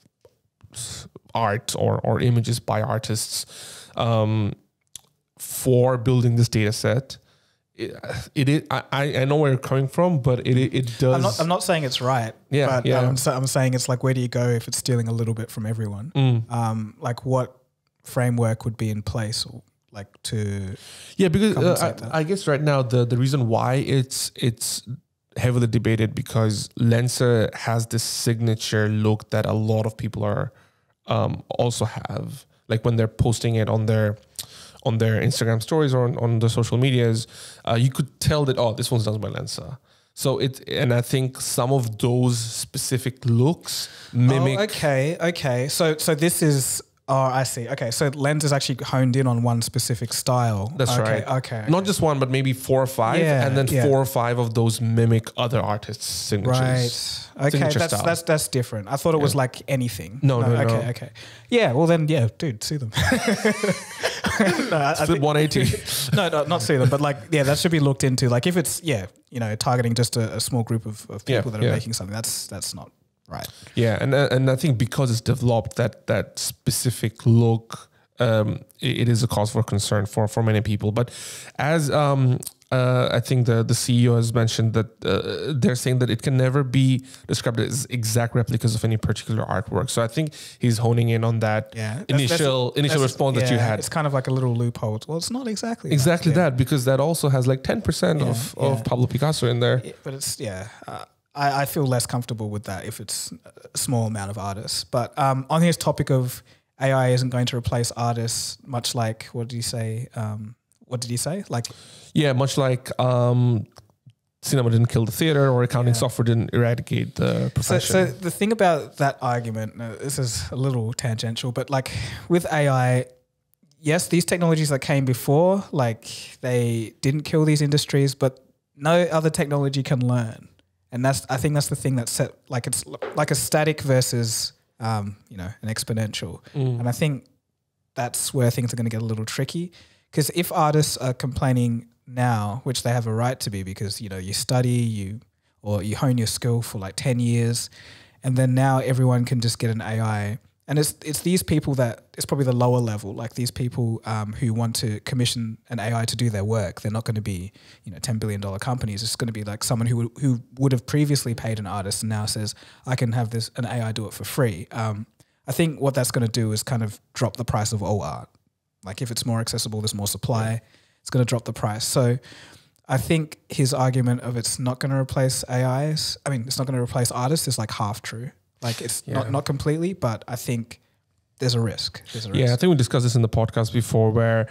art or or images by artists um, for building this data set. It, it is. I, I know where you're coming from, but it it does. I'm not, I'm not saying it's right. Yeah, but yeah. I'm, sa- I'm saying it's like, where do you go if it's stealing a little bit from everyone? Mm. Um, like, what framework would be in place, or like to Yeah, because uh, compensate that? I, I guess right now the the reason why it's it's heavily debated because Lensa has this signature look that a lot of people are um, also have. Like when they're posting it on their on their Instagram stories or on, on the social medias, uh, you could tell that, oh, this one's done by Lensa. So it, and I think some of those specific looks mimic. Oh, okay, okay. So so this is. Oh, I see. Okay, so Lens is actually honed in on one specific style. That's okay, right. Okay, okay. Not just one, but maybe four or five, Yeah, and then yeah. four or five of those mimic other artists' signatures. Right. Okay, signature that's style. that's that's different. I thought it was like anything. No, no, okay, no. Okay. Yeah. Well, then, yeah, dude, sue them. no, I, I Flip think- one eighty. no, no, not sue them, but like, yeah, that should be looked into. Like, if it's yeah, you know, targeting just a, a small group of, of people Yeah, that are yeah. making something, that's that's not right. Yeah, and uh, and I think because it's developed that that specific look, um, it, it is a cause for concern for for many people. But as um, uh, I think the the C E O has mentioned that uh, they're saying that it can never be described as exact replicas of any particular artwork. So I think he's honing in on that Yeah. That's- that's- initial initial that's- response that you yeah, had. It's kind of like a little loophole. Well, it's not exactly Exactly that. yeah. that, because that also has like ten percent Yeah, of, yeah. of Pablo Picasso in there. Yeah, but it's yeah. Uh, I, I feel less comfortable with that if it's a small amount of artists. But um, on his topic of A I isn't going to replace artists, much like what did he say? Um, what did he say? Like Yeah, much like um, cinema didn't kill the theater or accounting Yeah. software didn't eradicate the so. profession. So the thing about that argument, uh, this is a little tangential, but like with A I. Yes, these technologies that came before, like they didn't kill these industries, but no other technology can learn. And that's, I think that's the thing that's set, like it's like a static versus, um, you know, an exponential. Mm. And I think that's where things are going to get a little tricky. Because if artists are complaining now, which they have a right to be, because, you know, you study, you, or you hone your skill for like ten years, and then now everyone can just get an A I. And it's it's these people that, it's probably the lower level, like these people um, who want to commission an A I to do their work. They're not going to be, you know, ten billion dollars companies. It's going to be like someone who would, who would have previously paid an artist and now says, I can have this an A I do it for free. Um, I think what that's going to do is kind of drop the price of all art. Like if it's more accessible, there's more supply, it's going to drop the price. So I think his argument of it's not going to replace A Is, I mean, it's not going to replace artists is like half true. Like it's Yeah. not, not completely, but I think there's a risk. There's a risk. Yeah, I think we discussed this in the podcast before, where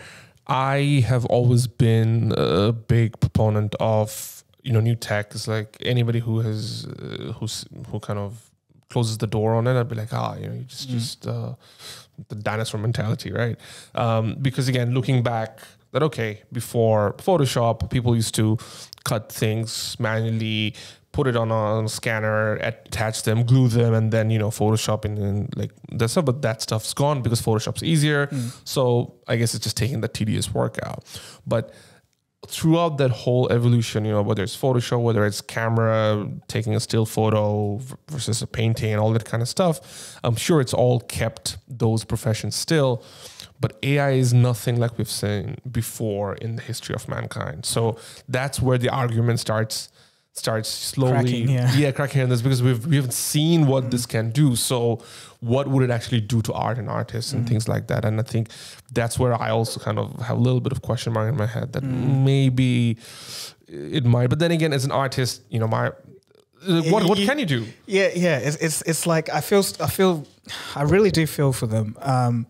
I have always been a big proponent of, you know, new tech. It's like anybody who has uh, who's who kind of closes the door on it, I'd be like, ah, you know, you just Mm. just uh, the dinosaur mentality, right? Um, because again, looking back, that okay, before Photoshop, people used to cut things manually, put it on a scanner, attach them, glue them, and then, you know, Photoshop and, and like that stuff. But that stuff's gone because Photoshop's easier. Mm. So I guess it's just taking the tedious work out. But throughout that whole evolution, you know, whether it's Photoshop, whether it's camera, taking a still photo v- versus a painting and all that kind of stuff, I'm sure it's all kept those professions still. But A I is nothing like we've seen before in the history of mankind. So that's where the argument starts starts slowly Cracking, yeah. yeah cracking in this, because we've we haven't seen what mm. this can do. So what would it actually do to art and artists and mm. things like that? And I think that's where I also kind of have a little bit of question mark in my head that mm. maybe it might. But then again, as an artist, you know, my what what can you do? Yeah, yeah. It's it's it's like I feel I feel I really do feel for them. Um,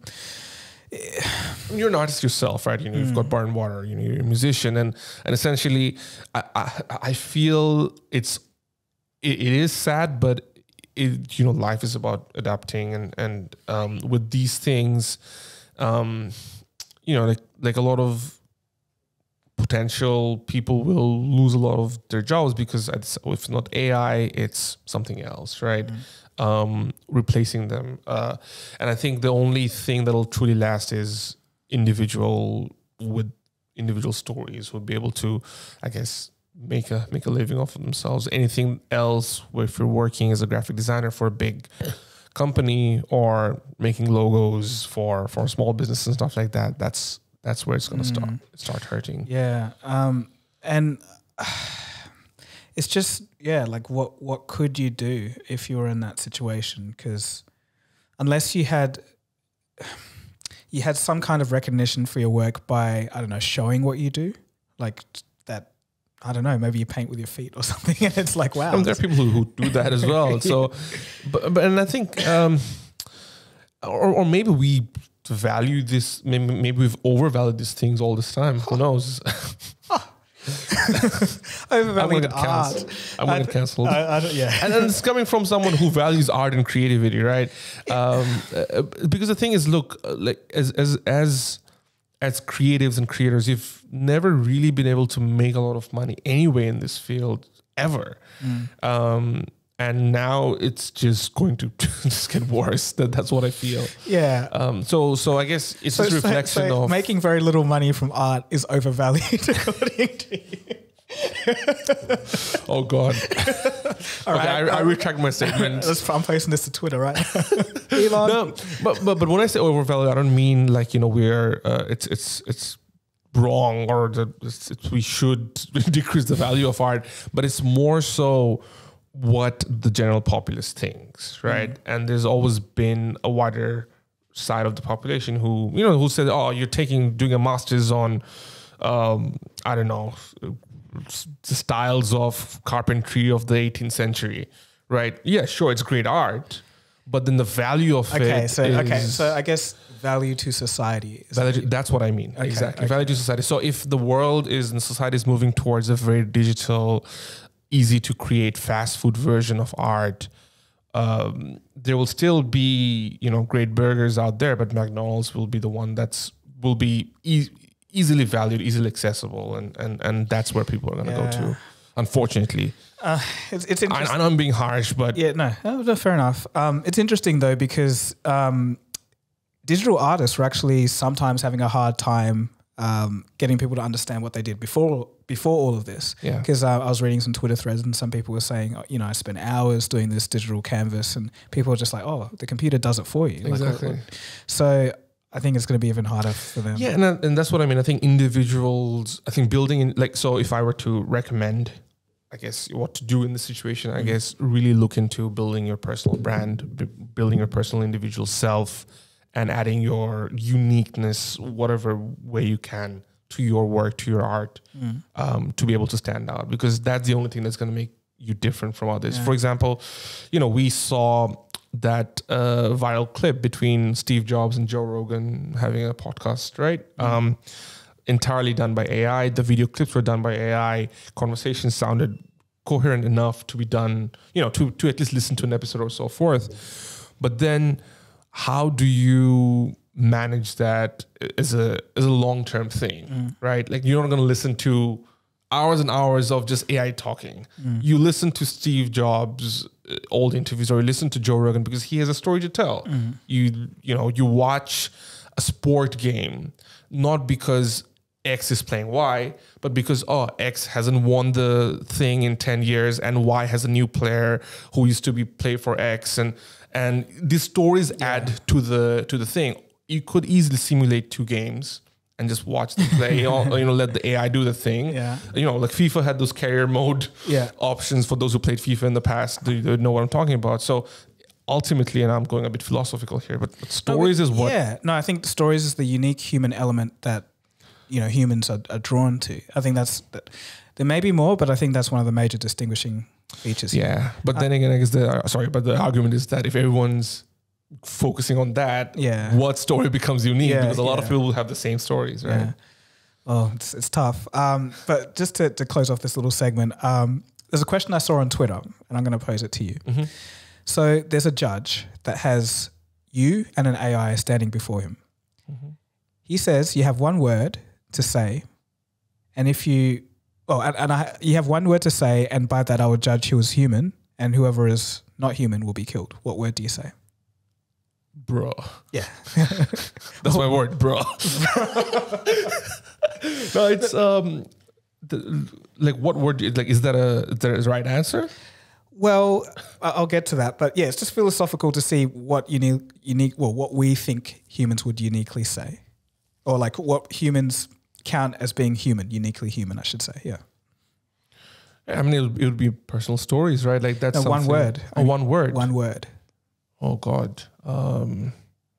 You're an artist yourself, right? You know, you've Mm. got Bar and Water. You know, you're a musician, and and essentially, I I, I feel it's it, it is sad, but it, you know, life is about adapting, and and um, with these things, um, you know, like like a lot of potential people will lose a lot of their jobs because it's, if not A I, it's something else, right? Mm. Um, replacing them. Uh, and I think the only thing that'll truly last is individual with individual stories would be able to, I guess, make a make a living off of themselves. Anything else, if you're working as a graphic designer for a big company or making logos for for small business and stuff like that, that's that's where it's going to Mm. start start hurting. Yeah. Um, and uh, it's just, yeah, like what, what could you do if you were in that situation? Because unless you had, you had some kind of recognition for your work by, I don't know, showing what you do, like that, I don't know, maybe you paint with your feet or something. And it's like, wow. I mean, there are people who, who do that as well. So, but, but and I think, um, or, or maybe we value this, maybe, maybe we've overvalued these things all this time. Who knows? Overvalued I'm gonna get art. cancelled. I'm gonna get cancelled. I, I don't, yeah. And then it's coming from someone who values art and creativity, right? Um, uh, because the thing is, look, uh, like as as as as creatives and creators, you've never really been able to make a lot of money anyway in this field ever. Mm. Um, and now it's just going to just get worse. That that's what I feel. Yeah. Um, so so I guess it's So, just a so- reflection so of making very little money from art is overvalued according to you. oh god. All Okay, right. I, I retract my statement. Let's, I'm posting this to Twitter, right? Elon. No, but, but but when I say overvalued, I don't mean like, you know, we're uh, it's it's it's wrong or that it's, it's, we should decrease the value of art, but it's more so what the general populace thinks, right? Mm. And there's always been a wider side of the population who, you know, who said, oh, you're taking doing a master's on um, I don't know, the styles of carpentry of the eighteenth century, right? Yeah, sure, it's great art, but then the value of Okay, it so is okay, so I guess value to society. Is value, that's what I mean. Okay, exactly. okay. Value to society. So if the world is and society is moving towards a very digital, easy to create fast food version of art, um, there will still be, you know, great burgers out there, but McDonald's will be the one that's will be e- easily valued, easily accessible, and and and that's where people are going to Yeah. go to. Unfortunately, Uh, it's it's I, interesting. I know I'm being harsh, but Yeah, no, no, no, fair enough. Um, it's interesting though because um, digital artists were actually sometimes having a hard time um, getting people to understand what they did before before all of this. Yeah. Because uh, I was reading some Twitter threads and some people were saying, oh, you know, I spent hours doing this digital canvas, and people were just like, oh, the computer does it for you. Like, Exactly. what- what- so I think it's going to be even harder for them. yeah, and that- and that's what I mean. I think individuals, I think building in, like, so if I were to recommend, I guess, what to do in this situation, I guess really look into building your personal brand, b- building your personal individual self, and adding your uniqueness, whatever way you can, to your work, to your art, Mm. um, to be able to stand out, because that's the only thing that's going to make you different from others. Yeah. For example, you know, we saw that uh, viral clip between Steve Jobs and Joe Rogan having a podcast, right? Mm. Um, entirely done by A I. The video clips were done by A I. Conversations sounded coherent enough to be done, you know, to, to at least listen to an episode or so forth. But then how do you manage that as a as a long-term thing, Mm. right? Like, you're not going to listen to hours and hours of just A I talking. Mm. You listen to Steve Jobs' uh, old interviews, or you listen to Joe Rogan because he has a story to tell. Mm. You you know, you watch a sport game not because X is playing Y, but because, oh, X hasn't won the thing in ten years and Y has a new player who used to be play for X, and and these stories add to the to the thing. You could easily simulate two games and just watch them play, or, you know, let the A I do the thing. Yeah. You know, like FIFA had those career mode Yeah. options for those who played FIFA in the past. They, they know what I'm talking about. So ultimately, and I'm going a bit philosophical here, but, but stories No, is but what. Yeah, no, I think stories is the unique human element that, you know, humans are, are drawn to. I think that's that. There may be more, but I think that's one of the major distinguishing features. here. Yeah, but then again, I guess the uh, sorry, but the argument is that if everyone's focusing on that, Yeah. what story becomes unique? Yeah, Because a lot of yeah. people will have the same stories, right? Yeah. Oh, it's it's tough. Um, but just to, to close off this little segment, um, there's a question I saw on Twitter, and I'm going to pose it to you. Mm-hmm. So there's a judge that has you and an A I standing before him. Mm-hmm. He says you have one word to say, and if you, oh, and, and I, you have one word to say, and by that I will judge who is human, and whoever is not human will be killed. What word do you say? Bro, Yeah. that's my word, bro. No, it's um, the, like what word? Like, is that a is that a right answer? Well, I- I'll get to that, but yeah, it's just philosophical to see what unique, unique, well, what we think humans would uniquely say, or like what humans count as being human, uniquely human, I should say. Yeah. I mean, it would, it would be personal stories, right? Like that's No, one something- word. Oh, one word. One word. Oh God. Um,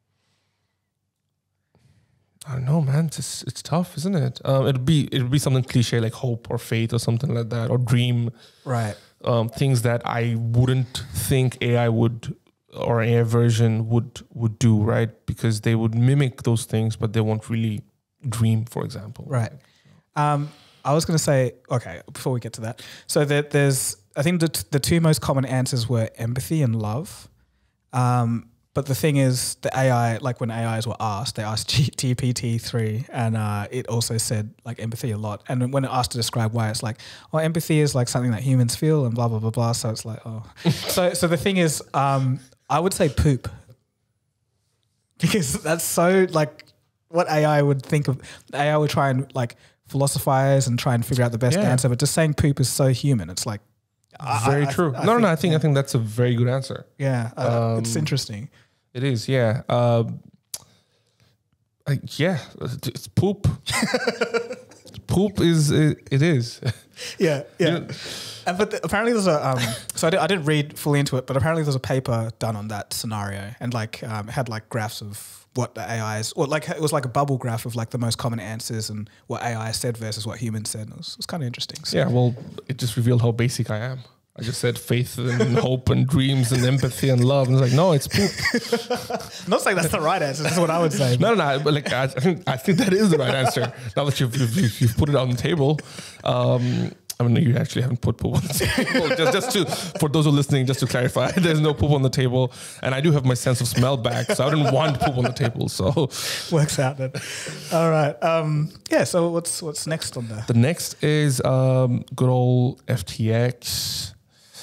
I don't know, man. It's just, it's tough, isn't it? Um, it'd be it'd be something cliche like hope or faith or something like that, or dream. Right. Um, things that I wouldn't think A I would or A I version would would do, right? Because they would mimic those things, but they won't really dream, for example. Right. Um, I was going to say, okay, before we get to that, so there, there's, I think the t- the two most common answers were empathy and love. Um, but the thing is, the A I, like when A Is were asked, they asked G P T three, and uh, it also said like empathy a lot. And when it asked to describe why, it's like, oh, empathy is like something that humans feel, and blah blah blah blah. So it's like, oh, so so the thing is, um, I would say poop, because that's so like what A I would think of. A I would try and like philosophize and try and figure out the best Yeah. answer, but just saying poop is so human. It's like I- Very I- I- true. I no, no, think- no. I think I think that's a very good answer. yeah, uh, it's Um, interesting. It is, yeah. Um, I, yeah, it's poop. Poop is it, it is. Yeah, yeah. Yeah. And but the, apparently there's a um. So I, did, I didn't read fully into it, but apparently there's a paper done on that scenario, and like um, it had like graphs of what the A Is, or like it was like a bubble graph of like the most common answers and what A I said versus what humans said. And it was, it was kind of interesting. So. Yeah, well, it just revealed how basic I am. I just said faith and hope and dreams and empathy and love. And it's like, no, it's poop. I'm not saying that's the right answer. That's what I would say. No, no, no. But like, I, I think I think that is the right answer. Now that you've you've, you've put it on the table. Um, I mean, you actually haven't put poop on the table. just, just to, for those who are listening, just to clarify, there's no poop on the table. And I do have my sense of smell back, so I didn't want poop on the table. So Works out then. All right. Um, yeah. So what's what's next on there? the next is um, good old F T X.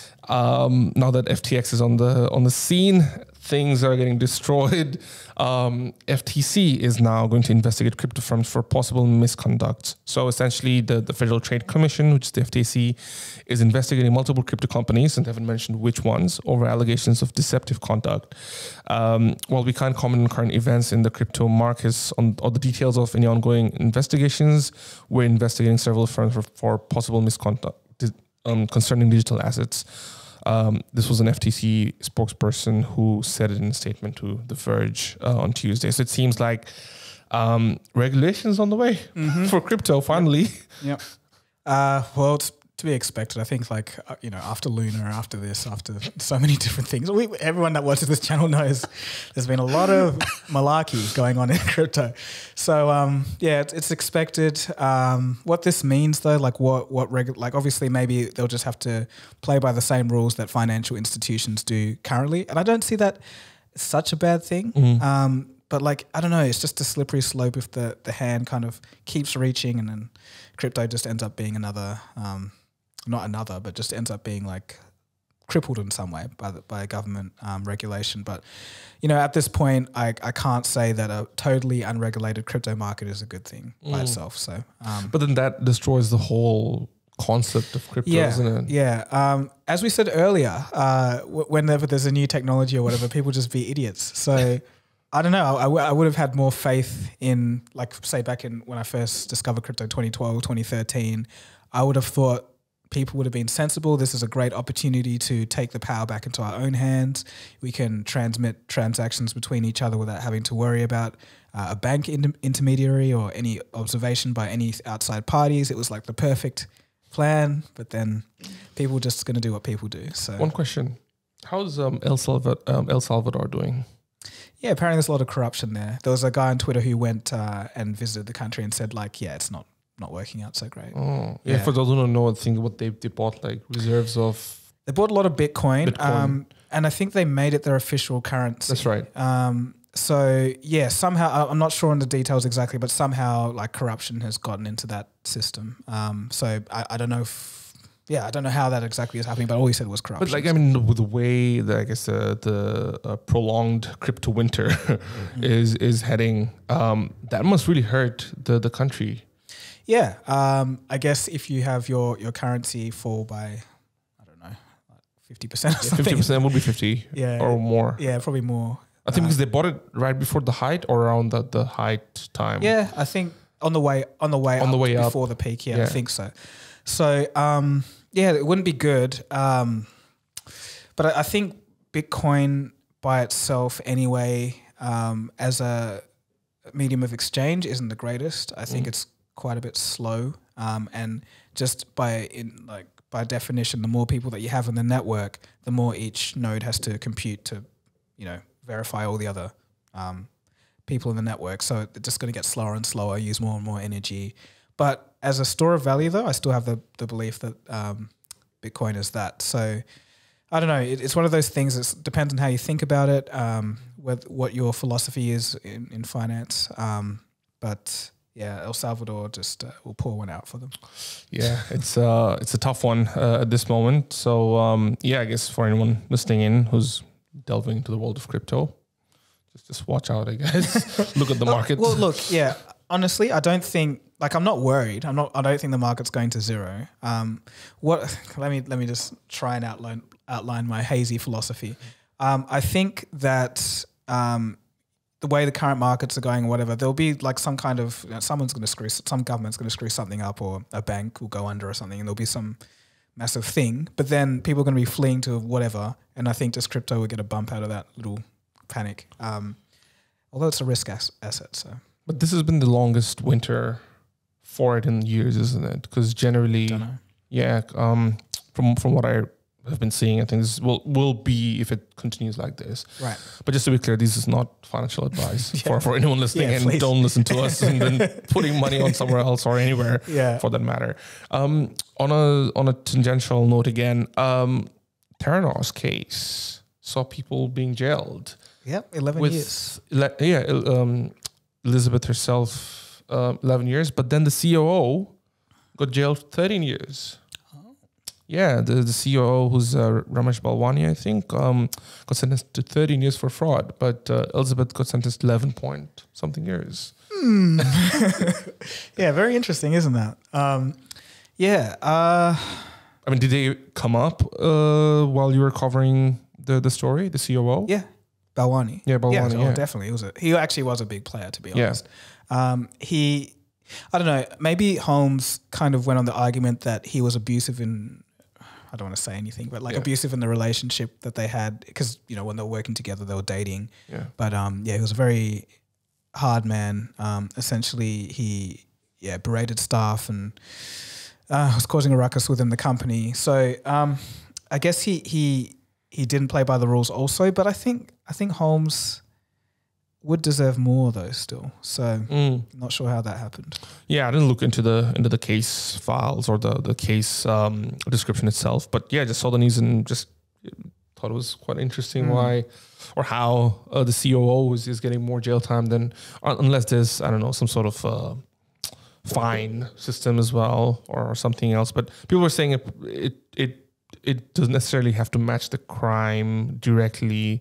Um, now that F T X is on the on the scene, things are getting destroyed. Um, F T C is now going to investigate crypto firms for possible misconduct. So essentially, the, the Federal Trade Commission, which is the F T C, is investigating multiple crypto companies, and they haven't mentioned which ones, over allegations of deceptive conduct. Um, while we can't comment on current events in the crypto markets on, or the details of any ongoing investigations, we're investigating several firms for, for possible misconduct um, concerning digital assets. Um, this was an F T C spokesperson who said it in a statement to The Verge uh, on Tuesday. So it seems like um, regulations on the way Mm-hmm. for crypto, finally. Yep. Uh, well, it's to be expected. I think, like uh, you know, after Luna, after this, after so many different things, we, everyone that watches this channel knows there's been a lot of malarkey going on in crypto. So um, yeah, it's, it's expected. Um, what this means, though, like what what regu- like obviously maybe they'll just have to play by the same rules that financial institutions do currently, and I don't see that as such a bad thing. Mm-hmm. Um, but like I don't know, it's just a slippery slope if the the hand kind of keeps reaching, and then crypto just ends up being another. Um, not another, but just ends up being like crippled in some way by the, by government um, regulation. But, you know, at this point, I, I can't say that a totally unregulated crypto market is a good thing by Mm. itself. So, um, But then that destroys the whole concept of crypto, yeah, isn't it? yeah. Um, as we said earlier, uh, w- whenever there's a new technology or whatever, people just be idiots. So I don't know. I, w- I would have had more faith in, like, say back in when I first discovered crypto, twenty twelve, twenty thirteen, I would have thought people would have been sensible. This is a great opportunity to take the power back into our own hands. We can transmit transactions between each other without having to worry about uh, a bank in- intermediary or any observation by any outside parties. It was like the perfect plan, but then people just going to do what people do. So One question. How's um, El, Salvador, um, El Salvador doing? yeah, apparently there's a lot of corruption there. There was a guy on Twitter who went uh, and visited the country and said like, yeah, it's not not working out so great. Oh, yeah. Yeah. For those who don't know, I think what they, they bought like reserves of. They bought a lot of Bitcoin, Bitcoin. Um, and I think they made it their official currency. That's right. Um, so yeah, somehow I- I'm not sure on the details exactly, but somehow like corruption has gotten into that system. Um, so I, I don't know if yeah, I don't know how that exactly is happening, but all he said was corruption. But like, I mean, with the way that I guess uh, the uh, prolonged crypto winter is is heading, um, that must really hurt the the country. Yeah, um, I guess if you have your your currency fall by, I don't know, like fifty percent or something. Fifty percent will be fifty, Yeah. or more. Yeah, probably more. I think Uh, because they bought it right before the height or around the, the height time. Yeah, I think on the way on the way On up the way up. before the peak. Yeah, Yeah. I think so. So um, yeah, it wouldn't be good. Um, but I, I think Bitcoin by itself, anyway, um, as a medium of exchange, isn't the greatest. I think Mm. it's quite a bit slow, um, and just by in like by definition, the more people that you have in the network, the more each node has to compute to, you know, verify all the other um, people in the network. So it's just going to get slower and slower, use more and more energy. But as a store of value, though, I still have the the belief that um, Bitcoin is that. So I don't know. It, it's one of those things that depends on how you think about it, um, with what your philosophy is in, in finance. Um, but yeah, El Salvador just uh, will pour one out for them. Yeah, it's uh it's a tough one uh, at this moment. So um, yeah, I guess for anyone listening in who's delving into the world of crypto, just just watch out. I guess look at the market. Well, look, yeah. Honestly, I don't think like I'm not worried. I'm not. I don't think the market's going to zero. Um, what? Let me let me just try and outline outline my hazy philosophy. Um, I think that um, the way the current markets are going, or whatever, there'll be like some kind of you know, someone's going to screw some government's going to screw something up, or a bank will go under or something, and there'll be some massive thing. But then people are going to be fleeing to whatever, and I think just crypto will get a bump out of that little panic. Um, although it's a risk as- asset, so. But this has been the longest winter for it in years, isn't it? Because generally, Don't know. yeah, um, from from what I have been seeing, I think this will will be if it continues like this. Right. But just to be clear, this is not financial advice Yeah. for, for anyone listening, Yeah, and please. don't listen to us and then putting money on somewhere else or anywhere Yeah. for that matter. Um, on a on a tangential note again, um, Terranor's case saw people being jailed Yep. Eleven with years. ele- yeah, el- um, Elizabeth herself, uh, eleven years, but then the C O O got jailed thirteen years. Yeah, the, the C O O, who's uh, Ramesh Balwani, I think, um, got sentenced to thirteen years for fraud, but uh, Elizabeth got sentenced to eleven point something years. Hmm. Yeah. Very interesting, isn't that? Um, yeah. Uh, I mean, did they come up uh, while you were covering the, the story, the C O O? yeah. Balwani. Yeah, Balwani, oh, yeah. definitely. He was a, he actually was a big player, to be Yeah. honest. Um, he, I don't know, maybe Holmes kind of went on the argument that he was abusive in, I don't want to say anything, but like Yeah. abusive in the relationship that they had because, you know, when they were working together, they were dating. Yeah. But um, yeah, he was a very hard man. Um, essentially, he, yeah, berated staff and uh, was causing a ruckus within the company. So um, I guess he, he, he didn't play by the rules also, but I think I think Holmes would deserve more though still. So Mm. not sure how that happened. Yeah, I didn't look into the into the case files or the the case um, description itself, but yeah, I just saw the news and just thought it was quite interesting Mm. why or how uh, the C O O is, is getting more jail time than un- unless there's I don't know some sort of uh, fine system as well or something else. But people were saying it it it it doesn't necessarily have to match the crime directly.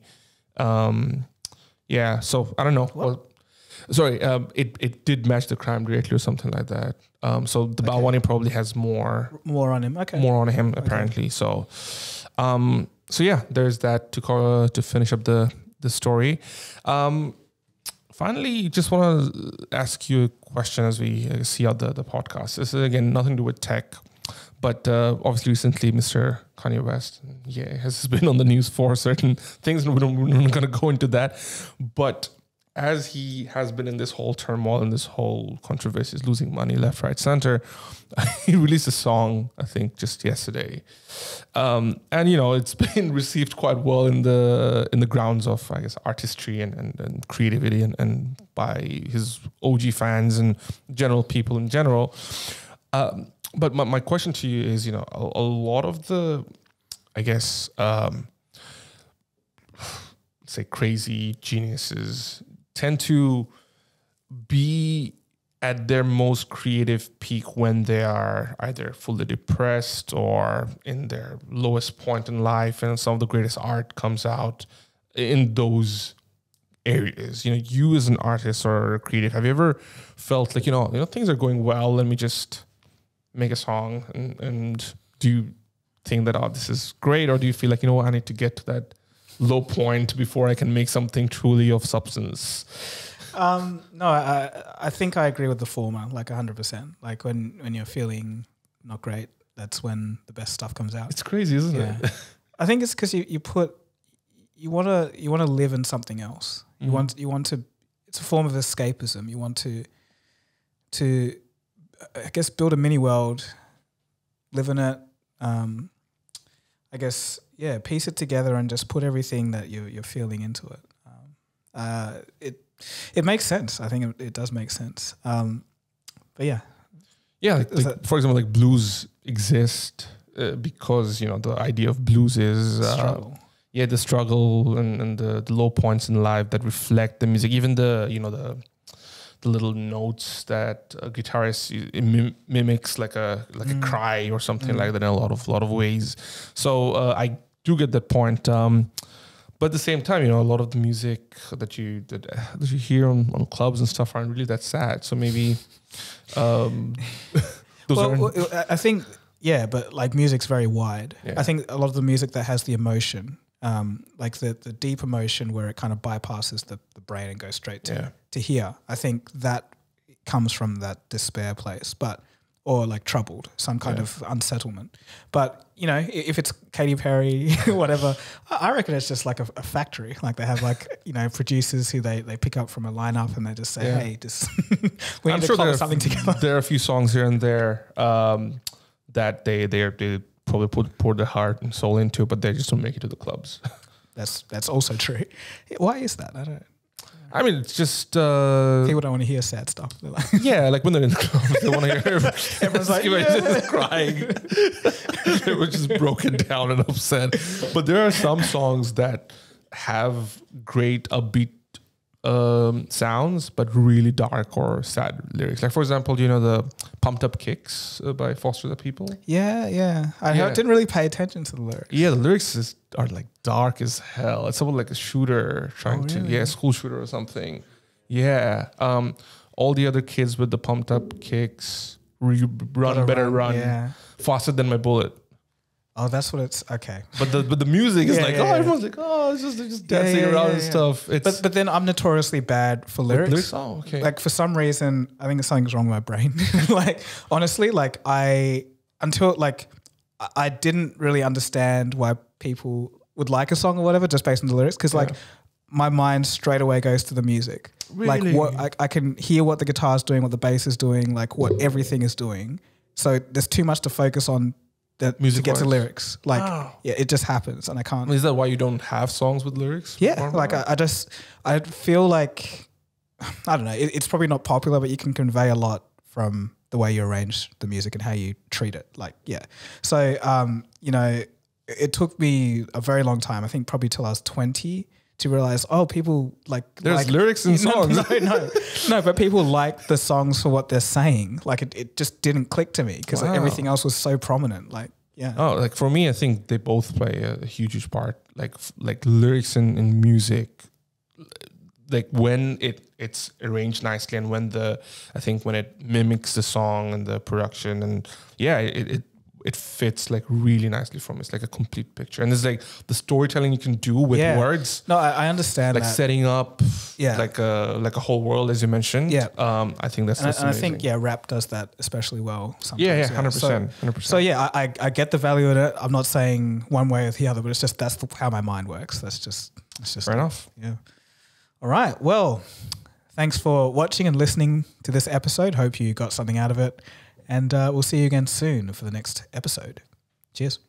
Um, yeah, so I don't know. Well, sorry, um, it it did match the crime directly or something like that. Um, so the Okay. Balwani probably has more More on him. Okay. more on him apparently. So, um, so yeah, there's that to call, to finish up the the story. Um, finally, just want to ask you a question as we uh, see out the the podcast. This is again nothing to do with tech, but uh, obviously recently, Mister Kanye West, yeah, has been on the news for certain things, and we don't, we're not going to go into that. But as he has been in this whole turmoil and this whole controversy, is losing money left, right, center, he released a song, I think, just yesterday, um, and you know it's been received quite well in the in the grounds of, I guess, artistry and and, and creativity, and, and by his O G fans and general people in general. Um, but my, my question to you is, you know, a, a lot of the, I guess, um, say crazy geniuses tend to be at their most creative peak when they are either fully depressed or in their lowest point in life, and some of the greatest art comes out in those areas. You know, you as an artist or a creative, have you ever felt like, you know, you know, things are going well, let me just make a song, and, and do you think that, oh, this is great, or do you feel like, you know what, I need to get to that low point before I can make something truly of substance? Um, no, I I think I agree with the former, like one hundred percent. Like when, when you're feeling not great, that's when the best stuff comes out. It's crazy, isn't Yeah. it? I think it's because you, you put you want to you want to live in something else. You Mhm. want you want to. It's a form of escapism. You want to to I guess build a mini world, live in it. Um, I guess yeah, piece it together and just put everything that you you're feeling into it. Um, uh, it it makes sense. I think it, it does make sense. Um, but yeah, Yeah, like, Is like, that- for example, like blues exist uh, because, you know, the idea of blues is uh, struggle. yeah, the struggle and, and the, the low points in life that reflect the music, even the, you know, the the little notes that a guitarist i- mim- mimics, like a like Mm. a cry or something Mm. like that in a lot of lot of ways. So uh, I do get that point. Um, but at the same time, you know, a lot of the music that you that, that you hear on, on clubs and stuff aren't really that sad. So maybe um, those Well, aren't. well, I- I think yeah, but like music's very wide. Yeah. I think a lot of the music that has the emotion, um, like the the deep emotion where it kind of bypasses the, the brain and goes straight to Yeah. to here. I think that comes from that despair place, but or like troubled, some kind Yeah. of unsettlement. But you know, i- if it's Katy Perry, whatever, I I reckon it's just like a, a factory. Like they have like you know producers who they they pick up from a lineup and they just say, Yeah. hey, just we I'm need sure to there cobble are, something together. there are a few songs here and there um, that they they they probably put pour their heart and soul into, but they just don't make it to the clubs. That's that's also true. Why is that? I don't. I mean, it's just uh, People don't want to hear sad stuff. They're like, yeah, like when they're in the club, they want to hear Everyone's like, everyone's yeah. just crying. They were just broken down and upset. But there are some songs that have great upbeat um, sounds, but really dark or sad lyrics. Like for example, you know the "Pumped Up Kicks" uh, by Foster the People. yeah, yeah. I Yeah. didn't really pay attention to the lyrics. Yeah, the lyrics is, are like dark as hell. It's about like a shooter trying Oh, to, really? yeah, school shooter or something. Yeah. Um, all the other kids with the pumped up kicks, re- run, Gotta better run, Yeah. faster than my bullet. Oh, that's what it's okay. But the but the music is Yeah, like, yeah, oh, yeah. everyone's like, oh, it's just they're just Yeah, dancing yeah, around yeah, and yeah. stuff. It's But but then I'm notoriously bad for lyrics. lyrics. Oh, okay. Like for some reason, I think something's wrong with my brain. Like honestly, like I until like I- I didn't really understand why people would like a song or whatever just based on the lyrics because like Yeah. my mind straight away goes to the music. Like Really? what I, I can hear what the guitar's doing, what the bass is doing, like what everything is doing. So there's too much to focus on that Music to get to wise. lyrics. Like Wow. yeah, it just happens and I can't. Is that why you don't have songs with lyrics? Yeah, Or- like I, I just I feel like I don't know. It, it's probably not popular, but you can convey a lot from the way you arrange the music and how you treat it. Like yeah, so um, you know, it, it took me a very long time. I think probably till I was twenty to realize oh, people like There's like, lyrics in no, songs. No, no, no, but people like the songs for what they're saying. Like it, it just didn't click to me because Wow. everything else was so prominent. Like yeah, Oh, like for me, I think they both play a, a huge part. Like f- like lyrics and, and music, like when it it's arranged nicely and when the I think when it mimics the song and the production and yeah, it it, it fits like really nicely for me. It's like a complete picture, and there's like the storytelling you can do with Yeah. words. no, I, I understand Like that. setting up, Yeah. like a like a whole world as you mentioned. Yeah. um, I think that's, and, I, that's and I amazing. think yeah, rap does that especially well. Sometimes, yeah, yeah, hundred So- percent, hundred percent. So yeah, I, I I get the value in it. I'm not saying one way or the other, but it's just that's the, how my mind works. That's just that's just Fair enough. Yeah. All right. Well, thanks for watching and listening to this episode. Hope you got something out of it, and uh, we'll see you again soon for the next episode. Cheers.